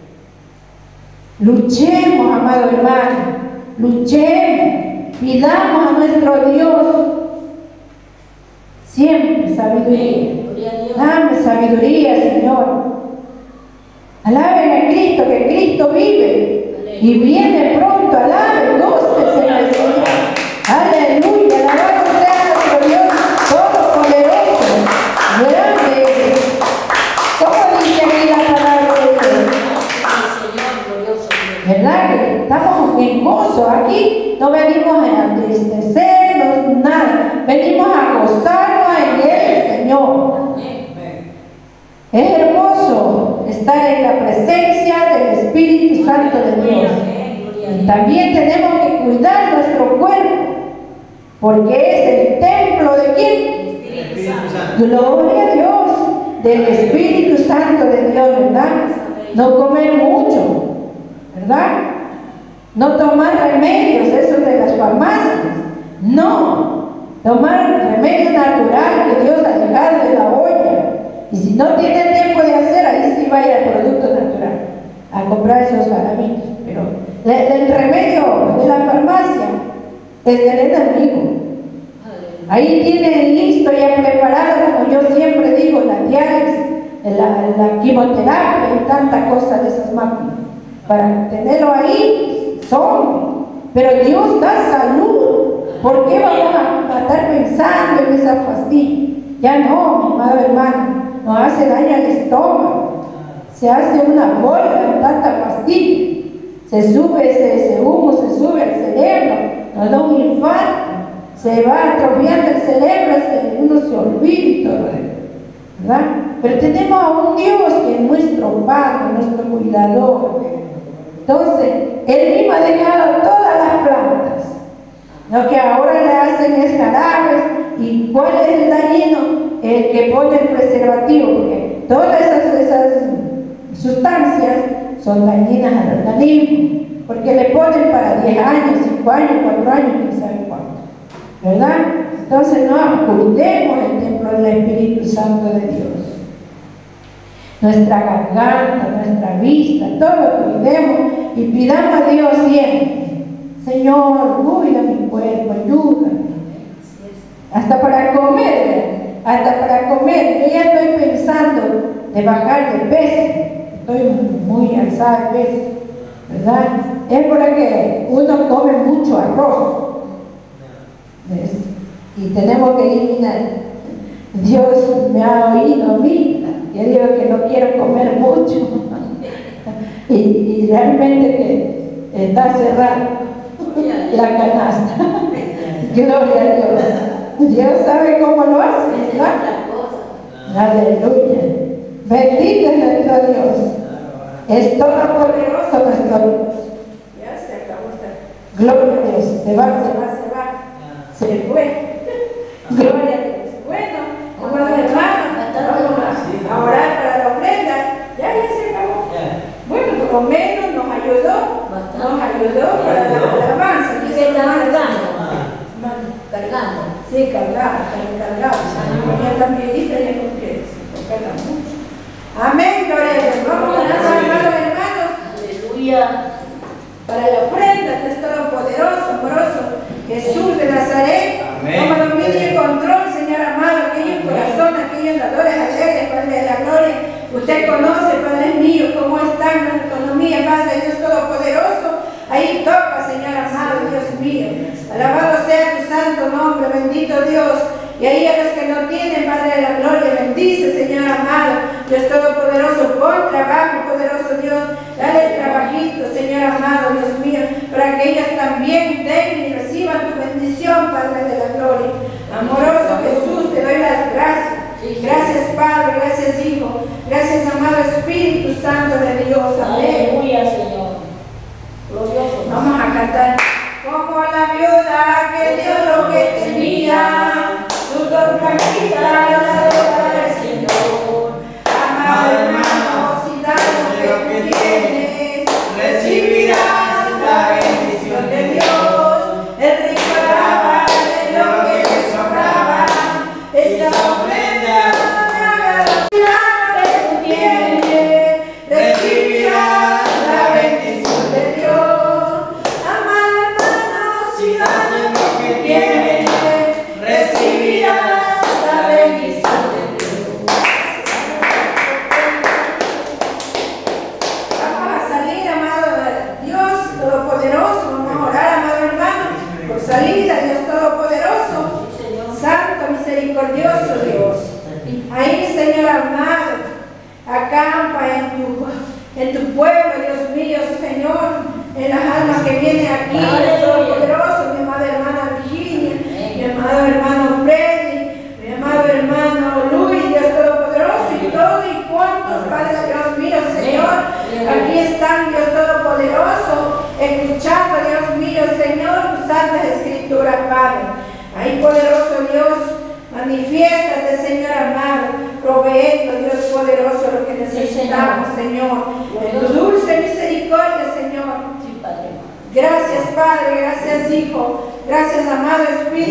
Luchemos, amado hermano, luchemos, pidamos a nuestro Dios siempre sabiduría. Dame sabiduría, Señor. Alaben a Cristo, que Cristo vive y viene pronto. Alaben, gócense en el Señor. Aleluya, alabado sea nuestro Dios todopoderoso, grande. ¿Cómo dice aquí la palabra de Dios? ¿Verdad que estamos en gozo? Aquí no venimos a entristecernos, nada. Venimos a gozarnos en el Señor. Es hermoso estar en la presencia del Espíritu Santo de Dios. Y también tenemos que cuidar nuestro cuerpo, porque es el templo de ¿quién? Espíritu Santo. Gloria a Dios, del Espíritu Santo de Dios, ¿verdad? No comer mucho, ¿verdad? No tomar remedios, esos de las farmacias. No, tomar remedio natural que Dios ha dejado de la olla. Y si no tiene tiempo de hacer, ahí sí vaya al producto natural a comprar esos jarabitos. Pero el remedio de la farmacia es del enemigo. Ahí tienen listo ya preparado, como yo siempre digo, la diálisis, la, la quimioterapia y tanta cosa de esas máquinas. Para tenerlo ahí son. Pero Dios da salud. ¿Por qué vamos a, a estar pensando en esa pastilla? Ya no, mi amado hermano. Nos hace daño al estómago, se hace una bola de tanta pastilla, se sube ese, ese humo, se sube al cerebro, nos da un infarto, se va atrofiando el cerebro, se, uno se olvida y todo, ¿verdad? Pero tenemos a un Dios que es nuestro Padre, nuestro cuidador. Entonces, Él mismo ha dejado todas las plantas. Lo que ahora le hacen es jarabes. ¿Y cuál es el dañino? El que pone el preservativo, porque todas esas, esas sustancias son dañinas al organismo, porque le ponen para diez años, cinco años, cuatro años, quién sabe cuánto, ¿verdad? Entonces no cuidemos el templo del Espíritu Santo de Dios. Nuestra garganta, nuestra vista, todo lo cuidemos y pidamos a Dios siempre: Señor, cuida mi cuerpo, ayúdame. Hasta para comer, hasta para comer. Yo ya estoy pensando de bajar de peso. Estoy muy alzada de peso, ¿verdad? Es porque uno come mucho arroz. ¿Ves? Y tenemos que eliminar. Dios me ha oído a mí. Yo digo que no quiero comer mucho. y, y realmente que está cerrada la canasta. Gloria a Dios. Dios sabe cómo lo hace, ¿verdad? Aleluya. Bendito es nuestro Dios. Es todopoderoso nuestro Dios. Ya se acabó esta. Gloria a Dios. Se va, se va, se va. Se fue. Gloria a Dios. Bueno, hermanos, hermanos, vamos a orar para la ofrenda. Ya, ya se acabó. Bueno, por lo menos nos ayudó. Nos ayudó para la alabanza. ¿Y qué está cargando? Cargando. Sí, cargado, cargado. Ya también dice ya con que se carga mucho. Amén, gloria a Dios. Vamos a orar, hermanos, hermanos. Aleluya. Para la ofrenda, que es todopoderoso, amoroso, Jesús de Nazaret. Amén. Toma dominio y control, Señor amado, aquellos corazones, aquellos dadores alegres, Padre de la gloria. Usted conoce, Padre mío, cómo está nuestra economía, Padre Dios todopoderoso. Ahí toca, Señor amado, Dios mío. Alabado sea tu santo nombre, bendito Dios. Y ahí a los que no tienen, Padre de la gloria, bendice, Señor amado, Dios todopoderoso, pon trabajo, poderoso Dios, dale trabajito, Señor amado, Dios mío, para que ellas también den y reciban tu bendición, Padre de la gloria. Amoroso Jesús, te doy las gracias. Gracias, Padre, gracias, Hijo, gracias, amado Espíritu Santo de Dios. Amén. Aleluya, Señor. Glorioso. Vamos a cantar. Como la viuda que dio lo que tenía, sus dos cajitas la dio para el Señor. Amado hermano, si das lo que tú tienes, recibirás la bendición de Dios. El rico daba Señor amado, acampa en tu, en tu pueblo, Dios mío, Señor, en las almas que vienen aquí, Dios Todopoderoso, mi amada hermana Virginia, mi amado hermano Freddy, mi amado hermano Luis, Dios Todopoderoso, y todo y cuantos, Padre Dios mío, Señor, aquí están, Dios Todopoderoso, escuchando, Dios mío, Señor, tus santas escrituras, Padre. Ay, poderoso Dios, manifiéstate, Señor amado, proveyendo, Dios poderoso, lo que necesitamos, Señor, en tu dulce misericordia, Señor. Gracias, Padre, gracias, Hijo, gracias, amado Espíritu.